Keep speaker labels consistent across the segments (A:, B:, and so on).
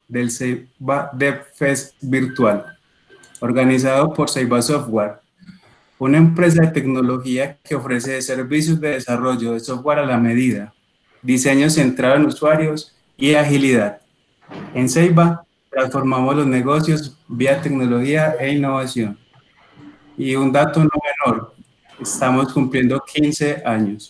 A: del Ceiba DevFest virtual, organizado por Ceiba Software, una empresa de tecnología que ofrece servicios de desarrollo de software a la medida, diseño centrado en usuarios y agilidad. En Ceiba transformamos los negocios vía tecnología e innovación. Y un dato no menor, estamos cumpliendo 15 años.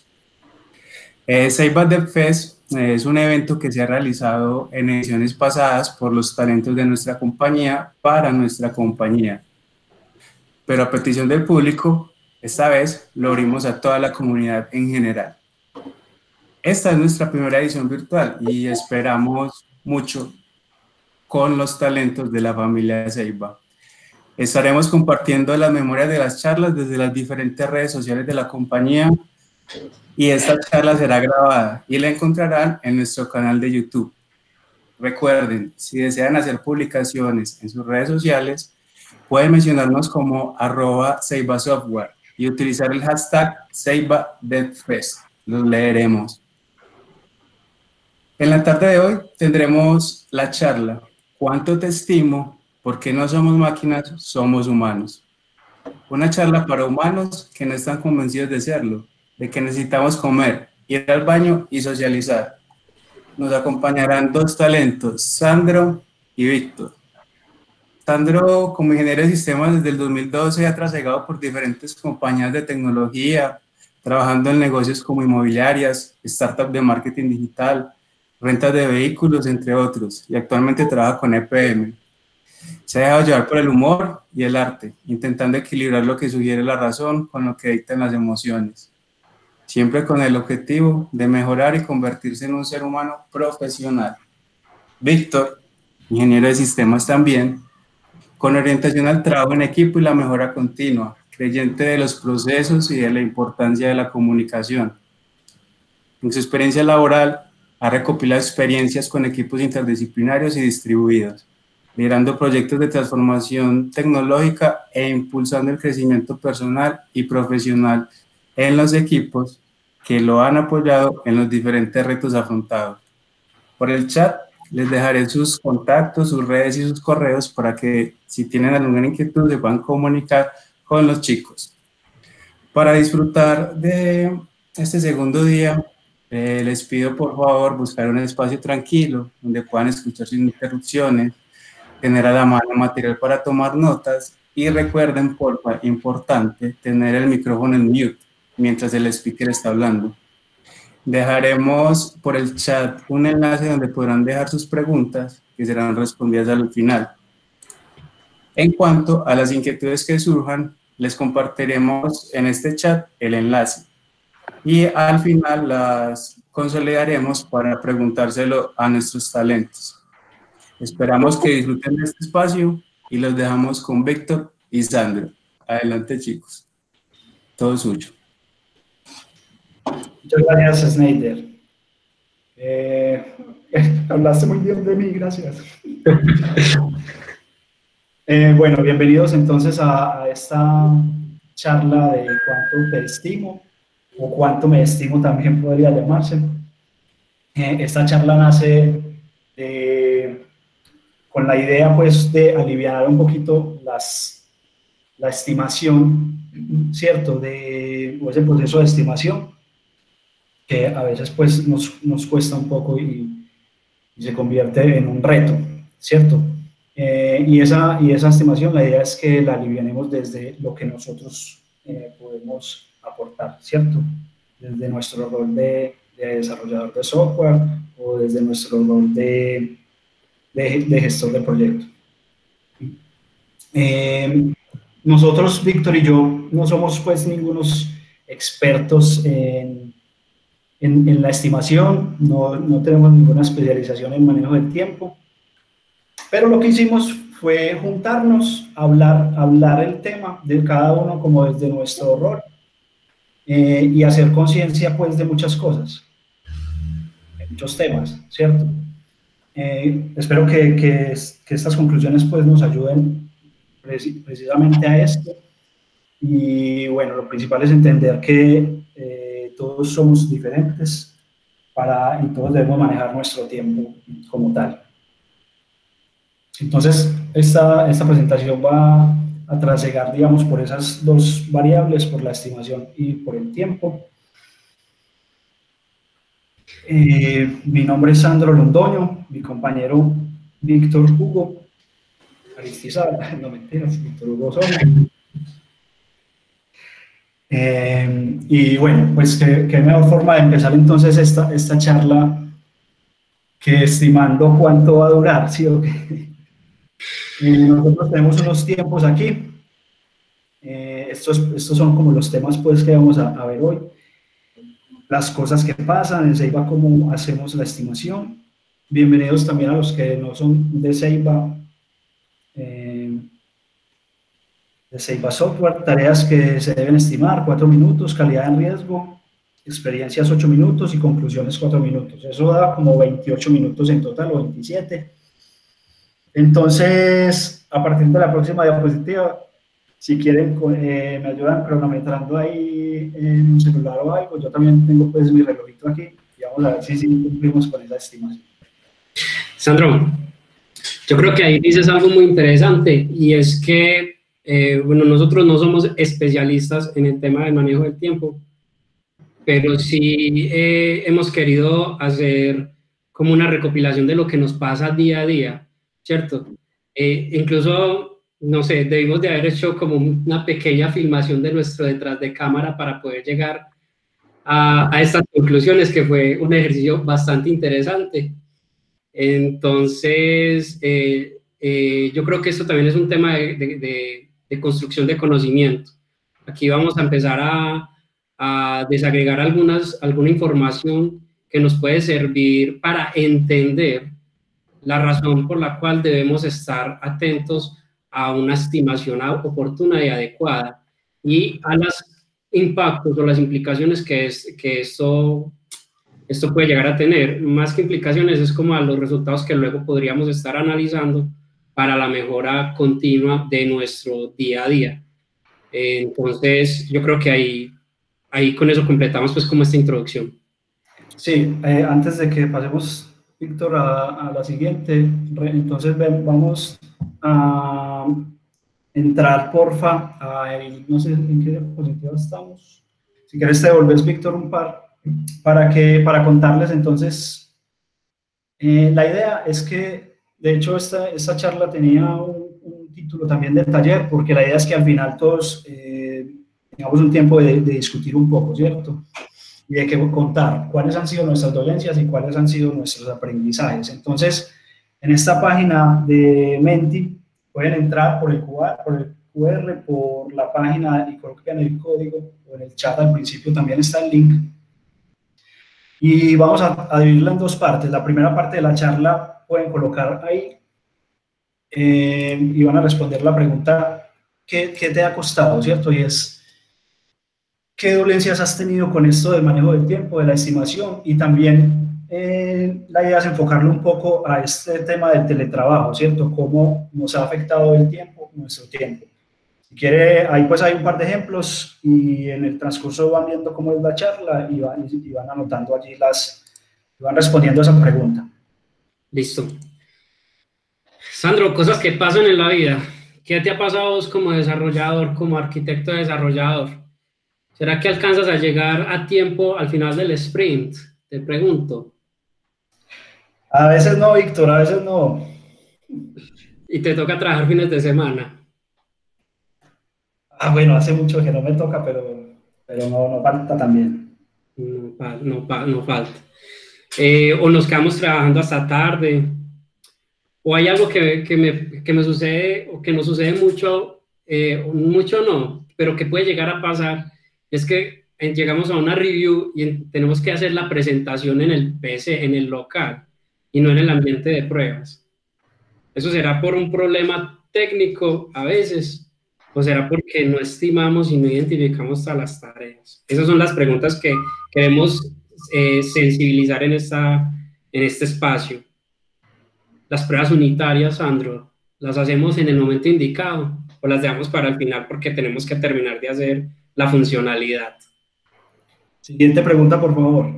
A: Ceiba Dev Fest es un evento que se ha realizado en ediciones pasadas por los talentos de nuestra compañía para nuestra compañía. Pero a petición del público, esta vez lo abrimos a toda la comunidad en general. Esta es nuestra primera edición virtual y esperamos mucho con los talentos de la familia de Ceiba. Estaremos compartiendo las memorias de las charlas desde las diferentes redes sociales de la compañía y esta charla será grabada y la encontrarán en nuestro canal de YouTube. Recuerden, si desean hacer publicaciones en sus redes sociales, pueden mencionarnos como @CeibaSoftware y utilizar el hashtag CeibaDevFest. Los leeremos. En la tarde de hoy tendremos la charla ¿Cuánto te estimo? ¿Por qué no somos máquinas? Somos humanos. Una charla para humanos que no están convencidos de serlo, de que necesitamos comer, ir al baño y socializar. Nos acompañarán dos talentos, Sandro y Víctor. Sandro, como ingeniero de sistemas desde el 2012, ha trasegado por diferentes compañías de tecnología, trabajando en negocios como inmobiliarias, startups de marketing digital, rentas de vehículos, entre otros, y actualmente trabaja con EPM. Se ha dejado llevar por el humor y el arte, intentando equilibrar lo que sugiere la razón con lo que dictan las emociones, siempre con el objetivo de mejorar y convertirse en un ser humano profesional. Víctor, ingeniero de sistemas también, con orientación al trabajo en equipo y la mejora continua, creyente de los procesos y de la importancia de la comunicación. En su experiencia laboral, ha recopilado experiencias con equipos interdisciplinarios y distribuidos, liderando proyectos de transformación tecnológica e impulsando el crecimiento personal y profesional en los equipos que lo han apoyado en los diferentes retos afrontados. Por el chat les dejaré sus contactos, sus redes y sus correos para que si tienen alguna inquietud se puedan comunicar con los chicos. Para disfrutar de este segundo día, les pido por favor buscar un espacio tranquilo donde puedan escuchar sin interrupciones, tener a la mano material para tomar notas y recuerden, por favor, importante, tener el micrófono en mute mientras el speaker está hablando. Dejaremos por el chat un enlace donde podrán dejar sus preguntas que serán respondidas al final. En cuanto a las inquietudes que surjan, les compartiremos en este chat el enlace y al final las consolidaremos para preguntárselo a nuestros talentos. Esperamos que disfruten de este espacio y los dejamos con Víctor y Sandro. Adelante, chicos. Todo suyo.
B: Muchas gracias, Snyder. Hablaste muy bien de mí, gracias. Bueno, bienvenidos entonces a esta charla de cuánto te estimo, o cuánto me estimo también podría llamarse. Esta charla nace con la idea pues de aliviar un poquito la estimación, ¿cierto? O ese proceso de estimación que a veces pues nos cuesta un poco y se convierte en un reto, ¿cierto? Y esa estimación, la idea es que la alivianemos desde lo que nosotros podemos aportar, ¿cierto? Desde nuestro rol de desarrollador de software o desde nuestro rol de gestor de proyecto. Nosotros, Víctor y yo, no somos pues ningunos expertos en la estimación, no tenemos ninguna especialización en manejo del tiempo, pero lo que hicimos fue juntarnos, hablar el tema de cada uno como desde nuestro rol y hacer conciencia pues de muchas cosas, de muchos temas, ¿cierto? Espero que estas conclusiones pues nos ayuden precisamente a esto y bueno, lo principal es entender que todos somos diferentes y todos debemos manejar nuestro tiempo como tal. Entonces, esta presentación va a trasegar, digamos, por esas dos variables, por la estimación y por el tiempo. Mi nombre es Sandro Londoño, mi compañero Víctor Hugo Aristizábal, no mentiras, Víctor Hugo Soria. Y bueno, pues qué mejor forma de empezar entonces esta charla que estimando cuánto va a durar, ¿sí o qué? Nosotros tenemos unos tiempos aquí. Estos son como los temas pues que vamos a ver hoy. Las cosas que pasan en Ceiba, cómo hacemos la estimación. Bienvenidos también a los que no son de Ceiba Software. Tareas que se deben estimar, 4 minutos, calidad en riesgo, experiencias 8 minutos y conclusiones 4 minutos. Eso da como 28 minutos en total o 27. Entonces, a partir de la próxima diapositiva, si quieren, me ayudan cronometrando ahí en un celular o algo. Yo también tengo pues mi relojito aquí y vamos a ver si cumplimos con esa estimación.
C: Sandro, yo creo que ahí dices algo muy interesante y es que, bueno, nosotros no somos especialistas en el tema del manejo del tiempo, pero sí hemos querido hacer como una recopilación de lo que nos pasa día a día, ¿cierto? Incluso, no sé, debimos de haber hecho como una pequeña filmación de nuestro detrás de cámara para poder llegar a estas conclusiones, que fue un ejercicio bastante interesante. Entonces, yo creo que esto también es un tema de construcción de conocimiento. Aquí vamos a empezar a desagregar alguna información que nos puede servir para entender la razón por la cual debemos estar atentos a una estimación oportuna y adecuada y a los impactos o las implicaciones que esto puede llegar a tener. Más que implicaciones, es como a los resultados que luego podríamos estar analizando para la mejora continua de nuestro día a día. Entonces, yo creo que ahí con eso completamos pues como esta introducción.
B: Sí, antes de que pasemos, Víctor, a la siguiente, entonces vamos a entrar, porfa, no sé en qué diapositiva estamos. Si quieres te devolves, Víctor, un par, para contarles entonces. La idea es que, de hecho, esta charla tenía un título también de taller, porque la idea es que al final todos tengamos un tiempo de discutir un poco, ¿cierto? Y de que contar cuáles han sido nuestras dolencias y cuáles han sido nuestros aprendizajes. Entonces, en esta página de Menti, pueden entrar por el QR, por la página y colocan el código, o en el chat al principio también está el link. Y vamos a dividirla en dos partes. La primera parte de la charla pueden colocar ahí y van a responder la pregunta ¿qué te ha costado, cierto? Y es ¿qué dolencias has tenido con esto del manejo del tiempo, de la estimación? Y también la idea es enfocarlo un poco a este tema del teletrabajo, ¿cierto? Cómo nos ha afectado el tiempo, nuestro tiempo. Si quiere, ahí pues hay un par de ejemplos y en el transcurso van viendo cómo es la charla y van anotando allí van respondiendo a esa pregunta.
C: Listo. Sandro, cosas que pasan en la vida. ¿Qué te ha pasado a vos como desarrollador, como arquitecto desarrollador? ¿Será que alcanzas a llegar a tiempo al final del sprint? Te pregunto.
B: A veces no, Víctor, a veces no.
C: ¿Y te toca trabajar fines de semana?
B: Bueno, hace mucho que no me toca, pero no falta también.
C: No falta. O nos quedamos trabajando hasta tarde. O hay algo que me sucede, o que nos sucede mucho, mucho no, pero que puede llegar a pasar, es que llegamos a una review y tenemos que hacer la presentación en el PC, en el local, y no en el ambiente de pruebas. ¿Eso será por un problema técnico a veces? ¿O será porque no estimamos y no identificamos todas las tareas? Esas son las preguntas que queremos sensibilizar en este espacio. Las pruebas unitarias, Sandro, ¿las hacemos en el momento indicado o las dejamos para el final porque tenemos que terminar de hacer la funcionalidad?
B: Siguiente pregunta, por favor.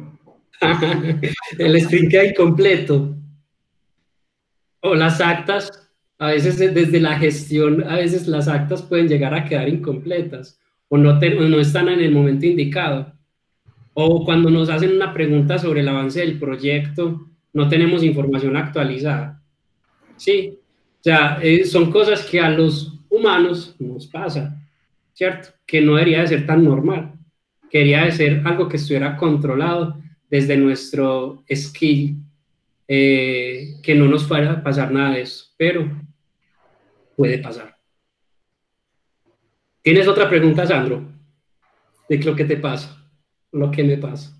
C: El sprint queda incompleto. O las actas a veces desde la gestión, a veces las actas pueden llegar a quedar incompletas o no están en el momento indicado. O cuando nos hacen una pregunta sobre el avance del proyecto, no tenemos información actualizada. Sí, o sea, son cosas que a los humanos nos pasa, ¿cierto? Que no debería de ser tan normal. Quería de ser algo que estuviera controlado desde nuestro skill, que no nos fuera a pasar nada de eso, pero puede pasar. ¿Tienes otra pregunta, Sandro? De lo que te pasa, lo que me pasa.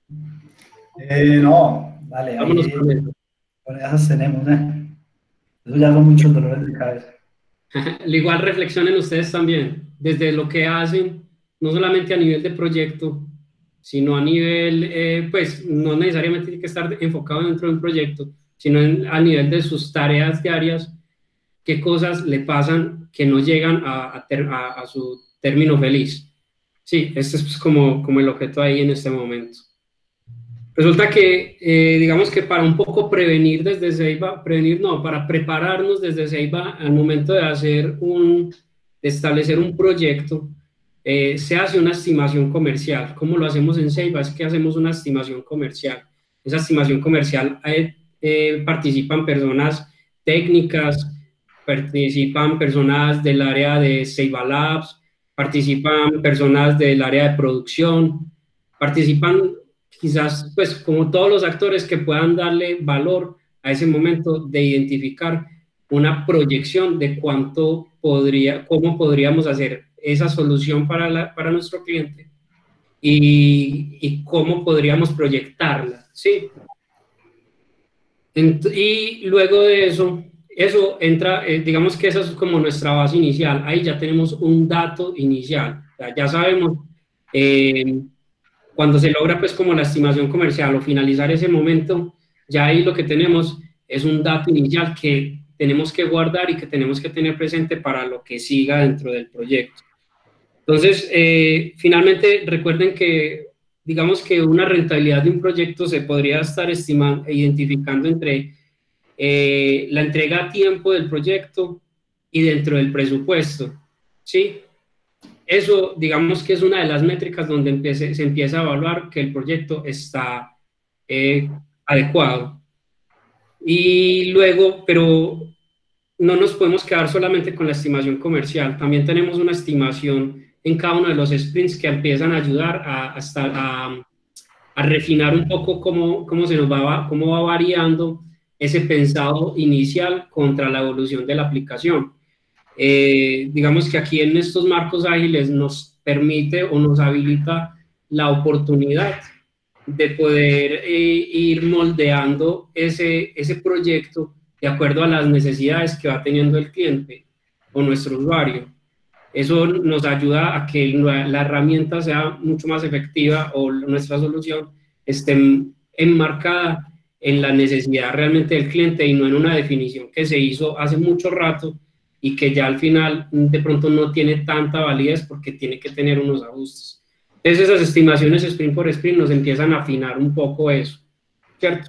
B: No, vale,
C: Vámonos
B: ahí
C: con eso.
B: con esas tenemos, Eso ya son muchos dolores de cabeza.
C: Igual reflexionen ustedes también, desde lo que hacen, no solamente a nivel de proyecto, sino a nivel, pues no necesariamente tiene que estar enfocado dentro de un proyecto, sino a nivel de sus tareas diarias, qué cosas le pasan que no llegan a su término feliz. Sí, este es pues, como el objeto ahí en este momento. Resulta que, digamos que para un poco prevenir desde Ceiba, para prepararnos desde Ceiba al momento de de establecer un proyecto, se hace una estimación comercial. ¿Cómo lo hacemos en Ceiba? Es que hacemos una estimación comercial. Esa estimación comercial participan personas técnicas, participan personas del área de Ceiba Labs, participan personas del área de producción, participan quizás, pues, como todos los actores que puedan darle valor a ese momento de identificar una proyección de cómo podríamos hacer esa solución para nuestro cliente y cómo podríamos proyectarla, ¿sí? Y luego de eso entra, digamos que esa es como nuestra base inicial, ahí ya tenemos un dato inicial, ya sabemos cuando se logra pues como la estimación comercial o finalizar ese momento, ya ahí lo que tenemos es un dato inicial que tenemos que guardar y que tenemos que tener presente para lo que siga dentro del proyecto. Entonces, finalmente recuerden que digamos que una rentabilidad de un proyecto se podría estar estimando e identificando entre la entrega a tiempo del proyecto y dentro del presupuesto, ¿sí? Eso, digamos que es una de las métricas donde se empieza a evaluar que el proyecto está adecuado. Y luego, pero no nos podemos quedar solamente con la estimación comercial, también tenemos una estimación en cada uno de los sprints que empiezan a ayudar a refinar un poco cómo cómo va variando ese pensado inicial contra la evolución de la aplicación. Digamos que aquí en estos marcos ágiles nos permite o nos habilita la oportunidad de poder ir moldeando ese proyecto de acuerdo a las necesidades que va teniendo el cliente o nuestro usuario. Eso nos ayuda a que la herramienta sea mucho más efectiva o nuestra solución esté enmarcada en la necesidad realmente del cliente y no en una definición que se hizo hace mucho rato y que ya al final de pronto no tiene tanta validez porque tiene que tener unos ajustes. Entonces esas estimaciones sprint por sprint nos empiezan a afinar un poco eso, ¿cierto?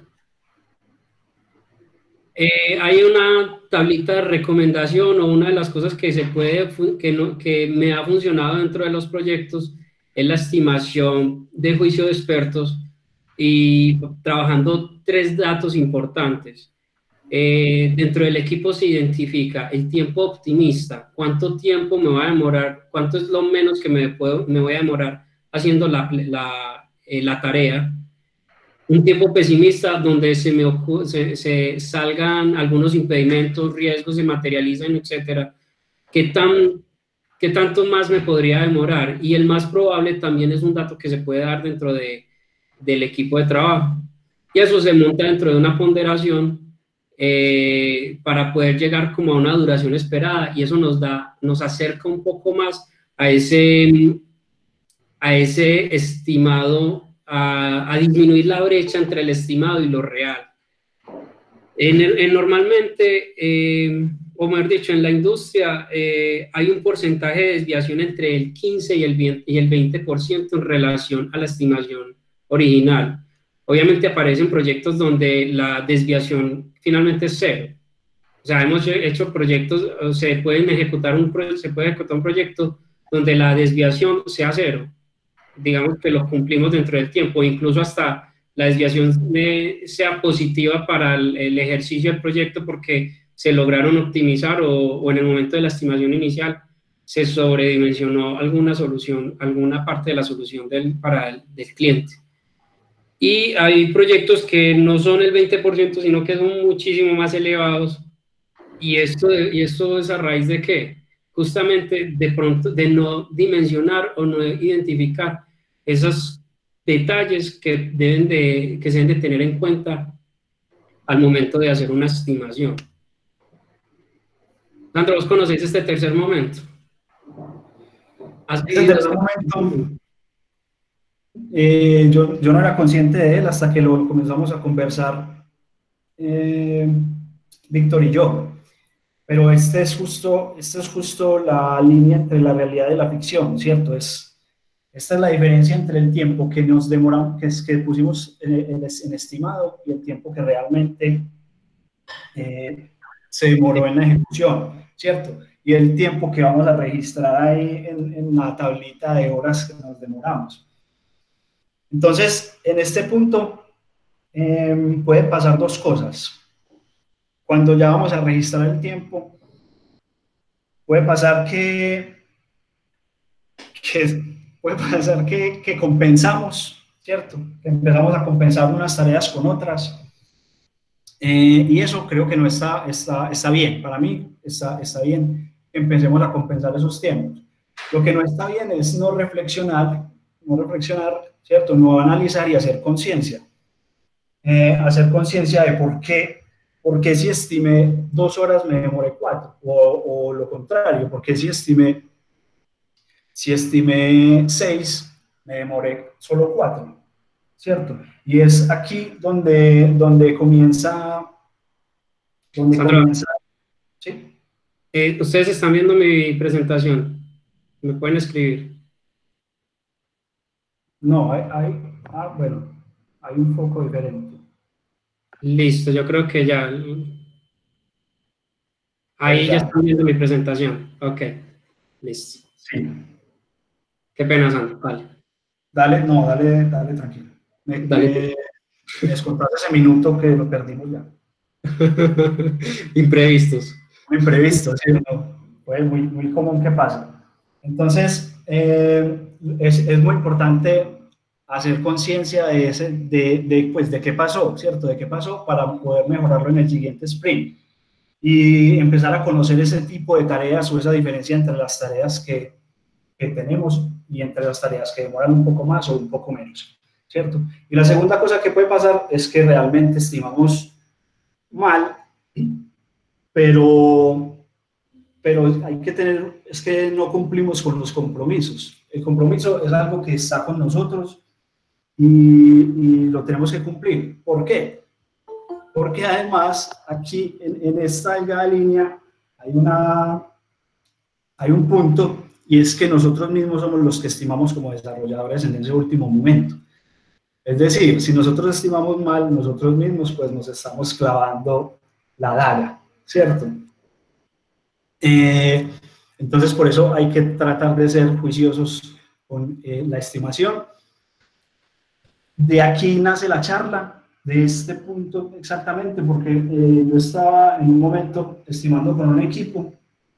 C: Hay una tablita de recomendación o una de las cosas que que me ha funcionado dentro de los proyectos es la estimación de juicio de expertos y trabajando 3 datos importantes. Dentro del equipo se identifica el tiempo optimista, cuánto tiempo me va a demorar, cuánto es lo menos que me voy a demorar haciendo la tarea. Un tiempo pesimista donde se salgan algunos impedimentos, riesgos, se materializan, etcétera. ¿Qué tanto más me podría demorar? Y el más probable también es un dato que se puede dar dentro del equipo de trabajo. Y eso se monta dentro de una ponderación para poder llegar como a una duración esperada y eso nos acerca un poco más a ese estimado, a disminuir la brecha entre el estimado y lo real. Normalmente, o mejor dicho, en la industria hay un porcentaje de desviación entre el 15 y el 20% en relación a la estimación original. Obviamente aparecen proyectos donde la desviación finalmente es 0. O sea, hemos hecho proyectos, se puede ejecutar un proyecto donde la desviación sea cero, digamos que lo cumplimos dentro del tiempo, incluso hasta la desviación sea positiva para el ejercicio del proyecto porque se lograron optimizar o en el momento de la estimación inicial se sobredimensionó alguna solución, alguna parte de la solución del cliente. Y hay proyectos que no son el 20%, sino que son muchísimo más elevados. ¿Y esto es a raíz de qué? Justamente de pronto de no dimensionar o no identificar esos detalles que se deben de tener en cuenta al momento de hacer una estimación. Sandro, ¿vos conocéis este tercer momento?
B: Este tercer momento, yo no era consciente de él hasta que lo comenzamos a conversar Víctor y yo. Pero esta es justo la línea entre la realidad y la ficción, ¿cierto? Esta es la diferencia entre el tiempo que nos demoramos, que pusimos en estimado, y el tiempo que realmente se demoró en la ejecución, ¿cierto? Y el tiempo que vamos a registrar ahí en la tablita de horas que nos demoramos. Entonces, en este punto pueden pasar dos cosas. Cuando ya vamos a registrar el tiempo, puede pasar que compensamos, ¿cierto? Que empezamos a compensar unas tareas con otras. Y eso creo que no está bien. Para mí está bien que empecemos a compensar esos tiempos. Lo que no está bien es no reflexionar, ¿cierto? No analizar y hacer conciencia. Hacer conciencia de por qué si estimé 2 horas me demoré 4, o lo contrario, porque si estimé 6 me demoré solo 4, ¿cierto? Y es aquí donde comienza, ¿sí?
C: Ustedes están viendo mi presentación, me pueden escribir.
B: No, bueno, hay un foco diferente.
C: Listo, yo creo que ya. Ahí ya están viendo mi presentación. Ok, listo.
B: Sí.
C: Qué pena, Sandro.
B: Dale, tranquilo. Me descontaste ese minuto que lo perdimos ya.
C: Imprevistos.
B: Muy imprevisto, sí, no, fue muy común que pasa. Entonces, es muy importante hacer conciencia de qué pasó, ¿cierto? De qué pasó para poder mejorarlo en el siguiente sprint. Y empezar a conocer ese tipo de tareas o esa diferencia entre las tareas que tenemos y entre las tareas que demoran un poco más o un poco menos, ¿cierto? Y la segunda cosa que puede pasar es que realmente estimamos mal, pero hay que tener, es que no cumplimos con los compromisos. El compromiso es algo que está con nosotros y lo tenemos que cumplir. ¿Por qué? Porque además aquí en esta delgada línea hay un punto, y es que nosotros mismos somos los que estimamos como desarrolladores en ese último momento. Es decir, si nosotros estimamos mal, nosotros mismos pues nos estamos clavando la daga, ¿cierto? Entonces, por eso hay que tratar de ser juiciosos con la estimación. De aquí nace la charla, de este punto exactamente, porque yo estaba en un momento estimando con un equipo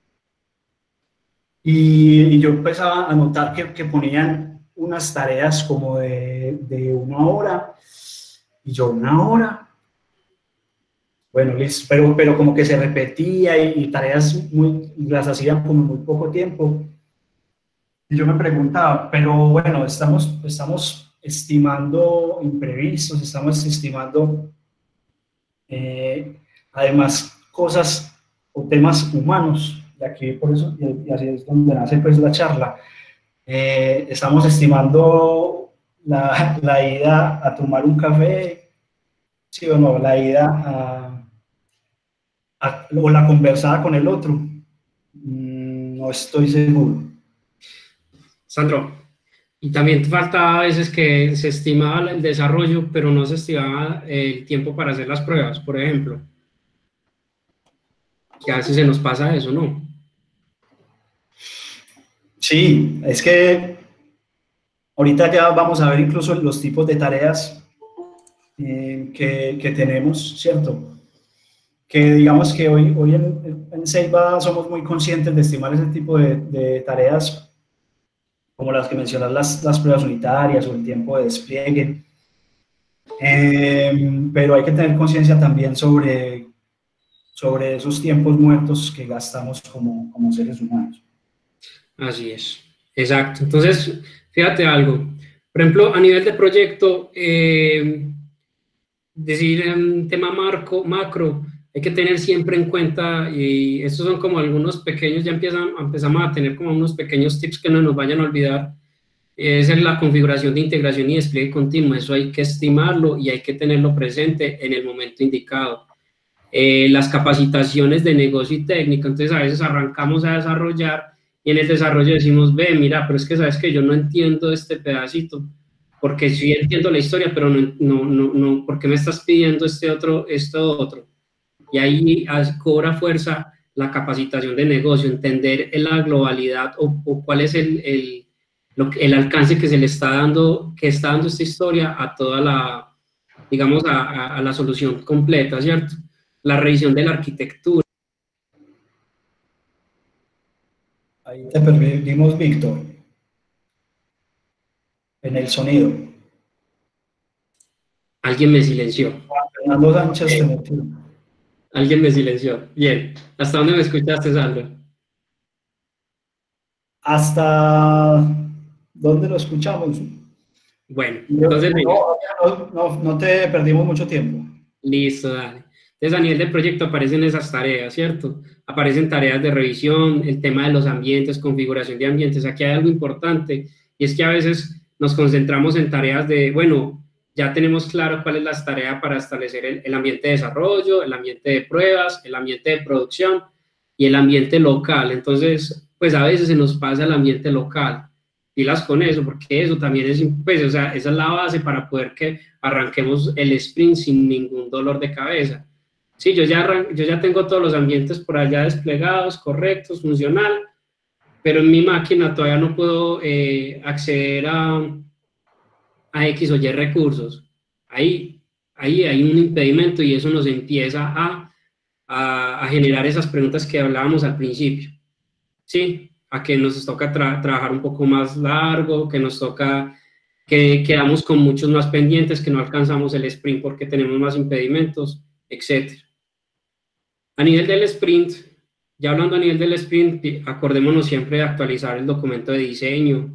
B: y yo empezaba a notar que ponían unas tareas como de 1 hora, y yo 1 hora. Bueno, listo, pero como que se repetía y tareas las hacían como muy poco tiempo. Y yo me preguntaba, pero bueno, estamos estimando imprevistos, estamos estimando además cosas o temas humanos, de aquí por eso, y así es donde nace pues la charla. Estamos estimando la ida a tomar un café, ¿sí o no? La ida o la conversada con el otro. No estoy seguro.
C: Sandro, y también falta a veces que se estimaba el desarrollo, pero no se estimaba el tiempo para hacer las pruebas, por ejemplo. que a veces se nos pasa eso, ¿no?
B: Sí, es que ahorita ya vamos a ver incluso los tipos de tareas que tenemos, ¿cierto? Que digamos que hoy en Ceiba somos muy conscientes de estimar ese tipo de tareas, como las que mencionas, las pruebas unitarias o el tiempo de despliegue. Pero hay que tener conciencia también sobre esos tiempos muertos que gastamos como seres humanos.
C: Así es, exacto. Entonces, fíjate algo. Por ejemplo, a nivel de proyecto, decir en tema macro, hay que tener siempre en cuenta, y estos son como algunos pequeños, ya empezamos a tener como unos pequeños tips que no nos vayan a olvidar, es en la configuración de integración y despliegue continuo. Eso hay que estimarlo y hay que tenerlo presente en el momento indicado. Las capacitaciones de negocio y técnica, entonces a veces arrancamos a desarrollar y en el desarrollo decimos, ve, mira, pero es que sabes que yo no entiendo este pedacito, porque sí entiendo la historia, pero no, ¿por qué me estás pidiendo esto otro? Y ahí cobra fuerza la capacitación de negocio, entender la globalidad o cuál es el alcance que se le está dando, que está dando esta historia a toda la, digamos, a la solución completa, ¿cierto? La revisión de la arquitectura.
B: Ahí te perdimos, Víctor, en el sonido.
C: Alguien me silenció.
B: Fernando Sánchez te metió.
C: Alguien me silenció. Bien. ¿Hasta dónde me escuchaste, Sandro?
B: ¿Hasta dónde lo escuchamos?
C: Bueno, entonces,
B: No te perdimos mucho tiempo.
C: listo, dale. Entonces, a nivel del proyecto aparecen esas tareas, ¿cierto? Aparecen tareas de revisión, el tema de los ambientes, configuración de ambientes. Aquí hay algo importante y es que a veces nos concentramos en tareas de, bueno, ya tenemos claro cuál es la tarea para establecer el ambiente de desarrollo, el ambiente de pruebas, el ambiente de producción y el ambiente local. Entonces, pues a veces se nos pasa el ambiente local. Pilas con eso, porque eso también es, pues, o sea, esa es la base para poder que arranquemos el sprint sin ningún dolor de cabeza. Sí, yo ya tengo todos los ambientes por allá desplegados, correctos, funcional, pero en mi máquina todavía no puedo acceder a X o Y recursos. Ahí hay un impedimento y eso nos empieza a generar esas preguntas que hablábamos al principio. Sí, a que nos toca trabajar un poco más largo, que nos toca, que quedamos con muchos más pendientes, que no alcanzamos el sprint porque tenemos más impedimentos, etc. A nivel del sprint, ya hablando a nivel del sprint, acordémonos siempre de actualizar el documento de diseño,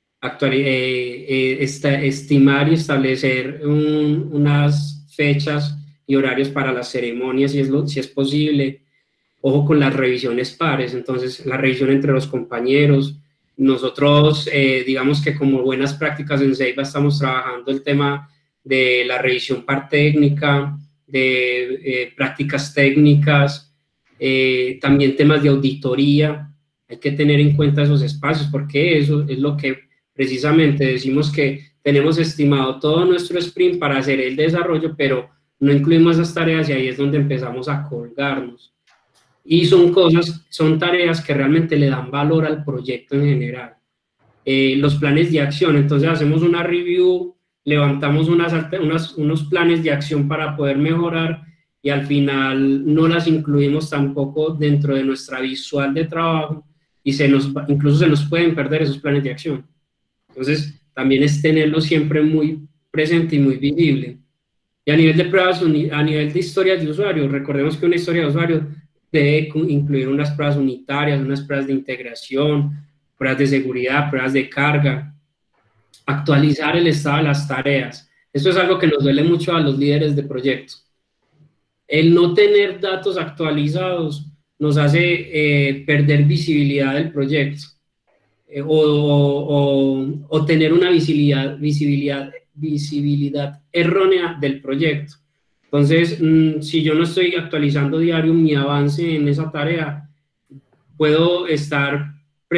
C: estimar y establecer unas fechas y horarios para las ceremonias si es posible. Ojo con las revisiones pares, entonces la revisión entre los compañeros. Nosotros, digamos que como buenas prácticas en Ceiba estamos trabajando el tema de la revisión par técnica, de prácticas técnicas, también temas de auditoría. Hay que tener en cuenta esos espacios porque eso es lo que precisamente decimos que tenemos estimado todo nuestro sprint para hacer el desarrollo, pero no incluimos esas tareas y ahí es donde empezamos a colgarnos. Y son tareas que realmente le dan valor al proyecto en general. Los planes de acción, entonces hacemos una review, levantamos unos planes de acción para poder mejorar y al final no las incluimos tampoco dentro de nuestra visual de trabajo y incluso se nos pueden perder esos planes de acción. Entonces, también es tenerlo siempre muy presente y muy visible. Y a nivel de pruebas, a nivel de historias de usuario, recordemos que una historia de usuario debe incluir unas pruebas unitarias, unas pruebas de integración, pruebas de seguridad, pruebas de carga, actualizar el estado de las tareas. Esto es algo que nos duele mucho a los líderes de proyectos. El no tener datos actualizados nos hace perder visibilidad del proyecto o tener una visibilidad errónea del proyecto. Entonces, si yo no estoy actualizando diario mi avance en esa tarea, puedo estar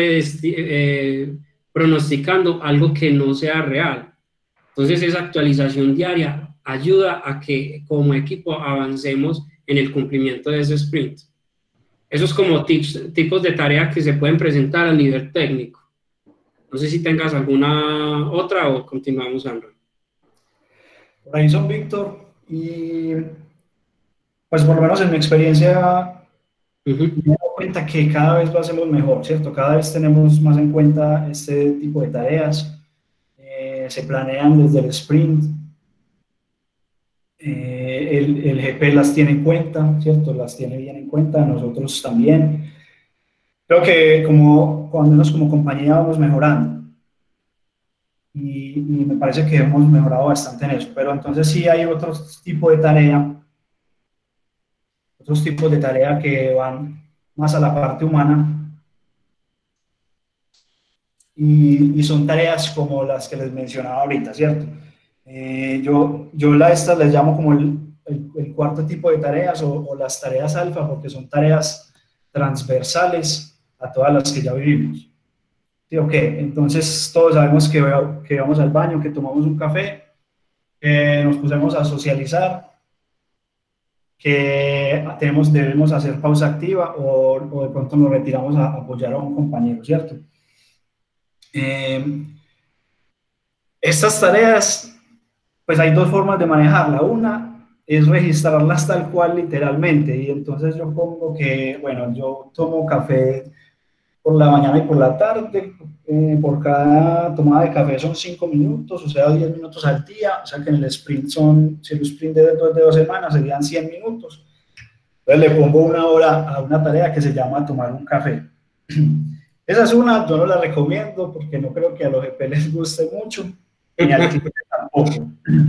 C: pronosticando algo que no sea real. Entonces, esa actualización diaria ayuda a que como equipo avancemos en el cumplimiento de ese sprint. Esos como tipos de tareas que se pueden presentar a nivel técnico. No sé si tengas alguna otra o continuamos, Sandra.
B: Por ahí son Víctor, y pues por lo menos en mi experiencia me he dado cuenta que cada vez lo hacemos mejor, ¿cierto? Cada vez tenemos más en cuenta este tipo de tareas, se planean desde el sprint, el GP las tiene en cuenta, ¿cierto? Las tiene bien en cuenta, nosotros también. Creo que como, cuando menos como compañía vamos mejorando y me parece que hemos mejorado bastante en eso, pero entonces sí hay otros tipos de tarea que van más a la parte humana y son tareas como las que les mencionaba ahorita, ¿cierto? Estas les llamo como el cuarto tipo de tareas o las tareas alfa porque son tareas transversales a todas las que ya vivimos. ¿Sí? Ok, entonces todos sabemos que vamos al baño, que tomamos un café, que nos pusemos a socializar, que debemos hacer pausa activa o de pronto nos retiramos a apoyar a un compañero, ¿cierto? Estas tareas, pues hay dos formas de manejarla. Una es registrarlas tal cual literalmente y entonces yo pongo que, bueno, yo tomo café por la mañana y por la tarde, por cada tomada de café son 5 minutos, o sea, 10 minutos al día, o sea que en el sprint si el sprint es de 2 semanas serían 100 minutos. Entonces le pongo una hora a una tarea que se llama tomar un café. Esa es una, yo no la recomiendo porque no creo que a los GP les guste mucho, ni al cliente tampoco.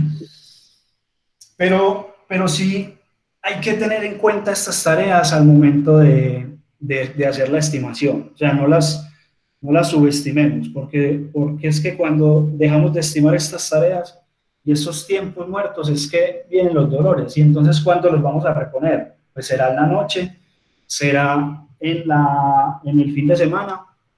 B: Pero sí hay que tener en cuenta estas tareas al momento de hacer la estimación. O sea, no las subestimemos, porque es que cuando dejamos de estimar estas tareas y esos tiempos muertos es que vienen los dolores. Y entonces, ¿cuándo los vamos a reponer? Pues será en la noche, será en el fin de semana,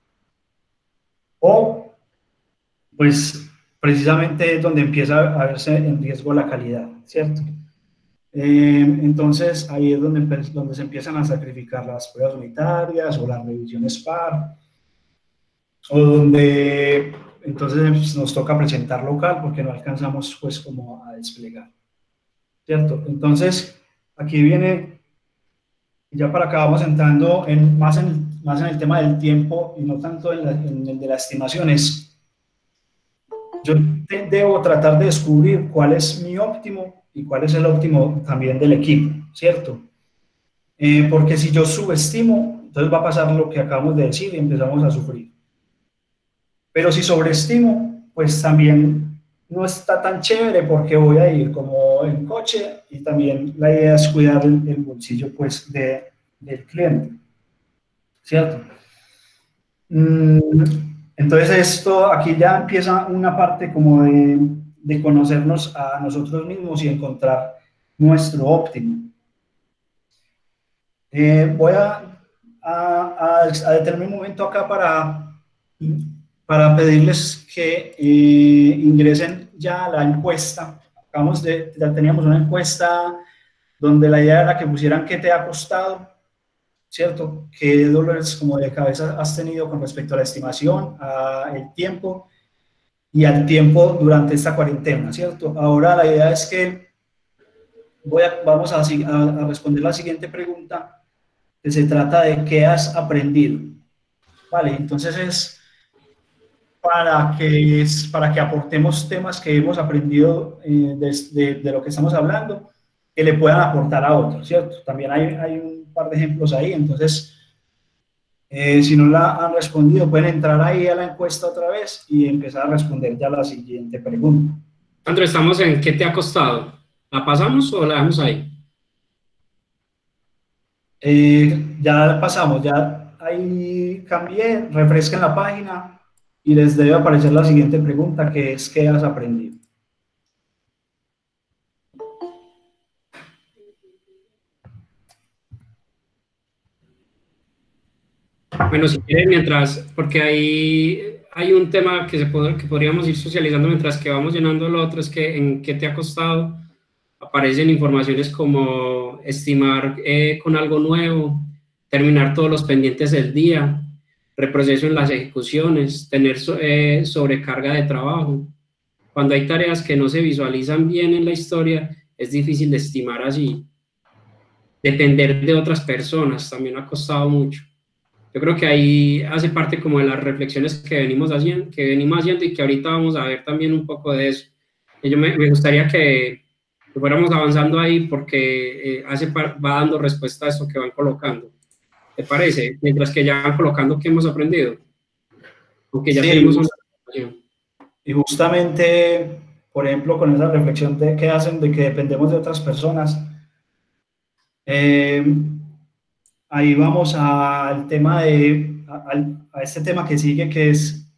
B: o pues precisamente es donde empieza a verse en riesgo la calidad, ¿cierto? Entonces ahí es donde se empiezan a sacrificar las pruebas unitarias o las revisiones par, o donde entonces nos toca presentar local porque no alcanzamos pues como a desplegar, ¿cierto? Entonces aquí viene, ya para acá vamos entrando más en el tema del tiempo y no tanto en el de las estimaciones. Yo debo tratar de descubrir cuál es mi óptimo y cuál es el óptimo también del equipo, ¿cierto? Porque si yo subestimo, entonces va a pasar lo que acabamos de decir y empezamos a sufrir. Pero si sobreestimo, pues también no está tan chévere porque voy a ir como en coche y también la idea es cuidar el bolsillo pues del cliente, ¿cierto? Entonces esto, aquí ya empieza una parte como de conocernos a nosotros mismos y encontrar nuestro óptimo. Voy a detenerme un momento acá para pedirles que ingresen ya a la encuesta. Ya teníamos una encuesta donde la idea era que pusieran qué te ha costado, ¿cierto? ¿Qué dolores como de cabeza has tenido con respecto a la estimación, al tiempo y al tiempo durante esta cuarentena, ¿cierto? Ahora la idea es que vamos a responder la siguiente pregunta, que se trata de qué has aprendido. Vale, entonces es para que aportemos temas que hemos aprendido de lo que estamos hablando, que le puedan aportar a otros, ¿cierto? También hay un par de ejemplos ahí, entonces, si no la han respondido, pueden entrar ahí a la encuesta otra vez y empezar a responder ya la siguiente pregunta.
C: André, estamos en ¿qué te ha costado? ¿La pasamos o la dejamos ahí?
B: Ya la pasamos, ya ahí cambié, refresquen la página y les debe aparecer la siguiente pregunta, que es ¿qué has aprendido?
C: Bueno, si quieren, porque hay un tema que podríamos ir socializando mientras que vamos llenando lo otro, es que en qué te ha costado, aparecen informaciones como estimar con algo nuevo, terminar todos los pendientes del día, reproceso en las ejecuciones, tener sobrecarga de trabajo. Cuando hay tareas que no se visualizan bien en la historia, es difícil de estimar así. Depender de otras personas también ha costado mucho. Yo creo que ahí hace parte como de las reflexiones que venimos haciendo y que ahorita vamos a ver también un poco de eso. Me gustaría que fuéramos avanzando ahí porque va dando respuesta a eso que van colocando. ¿Te parece? Mientras que ya van colocando qué hemos aprendido. Porque ya tenemos una reflexión.
B: Y justamente, por ejemplo, con esa reflexión que hacen de que dependemos de otras personas, ahí vamos al tema a este tema que sigue, que es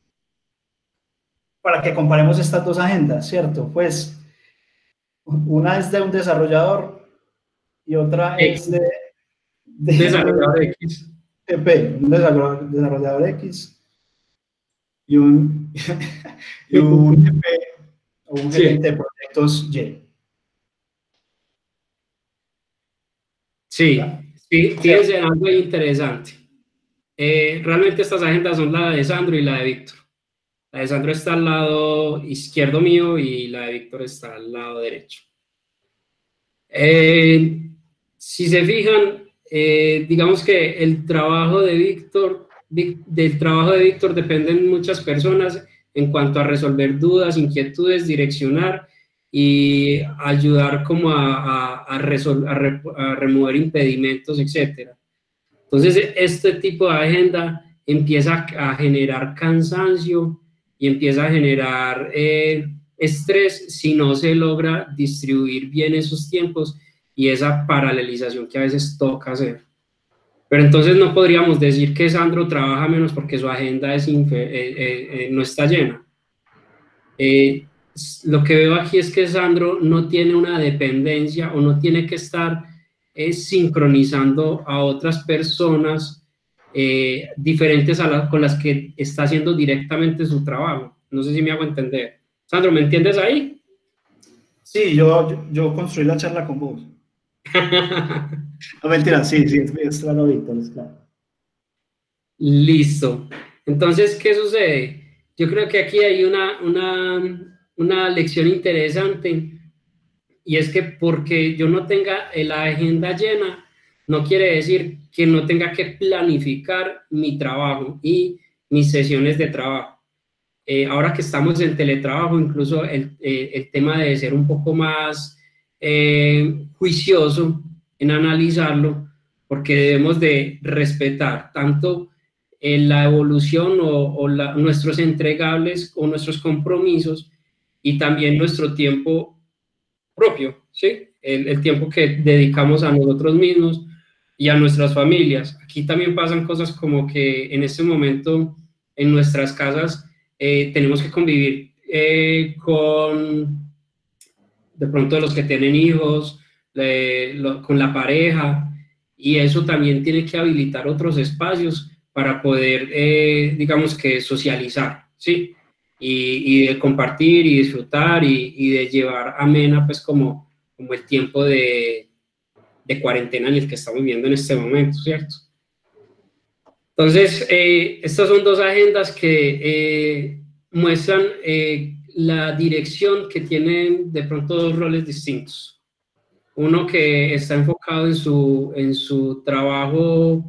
B: para que comparemos estas dos agendas, ¿cierto? Pues una es de un desarrollador y otra es de
C: desarrollador X.
B: un desarrollador X y un GP o un gerente de proyectos Y.
C: Sí, sí, fíjense en algo interesante. Realmente estas agendas son la de Sandro y la de Víctor. La de Sandro está al lado izquierdo mío y la de Víctor está al lado derecho. Si se fijan, digamos que el trabajo de Víctor, del trabajo de Víctor dependen muchas personas en cuanto a resolver dudas, inquietudes, direccionar y ayudar como a remover impedimentos, etc. Entonces, este tipo de agenda empieza a generar cansancio y empieza a generar estrés si no se logra distribuir bien esos tiempos y esa paralelización que a veces toca hacer. Pero entonces no podríamos decir que Sandro trabaja menos porque su agenda no está llena. Lo que veo aquí es que Sandro no tiene una dependencia o no tiene que estar sincronizando a otras personas diferentes con las que está haciendo directamente su trabajo. No sé si me hago entender. Sandro, ¿me entiendes ahí?
B: Sí, yo construí la charla con vos. No, mentira, sí, es claro, Víctor, es claro.
C: Listo. Entonces, ¿qué sucede? Yo creo que aquí hay una lección interesante, y es que porque yo no tenga la agenda llena, no quiere decir que no tenga que planificar mi trabajo y mis sesiones de trabajo. Ahora que estamos en teletrabajo, incluso el tema debe ser un poco más juicioso en analizarlo, porque debemos de respetar tanto la evolución o nuestros entregables o nuestros compromisos y también nuestro tiempo propio, ¿sí? El tiempo que dedicamos a nosotros mismos y a nuestras familias. Aquí también pasan cosas como que en este momento en nuestras casas tenemos que convivir con de pronto los que tienen hijos, con la pareja, y eso también tiene que habilitar otros espacios para poder, digamos que socializar, ¿sí? Y de compartir y disfrutar y de llevar amena, pues como el tiempo de cuarentena en el que estamos viviendo en este momento, ¿cierto? Entonces, estas son dos agendas que muestran la dirección que tienen de pronto dos roles distintos. Uno que está enfocado en su trabajo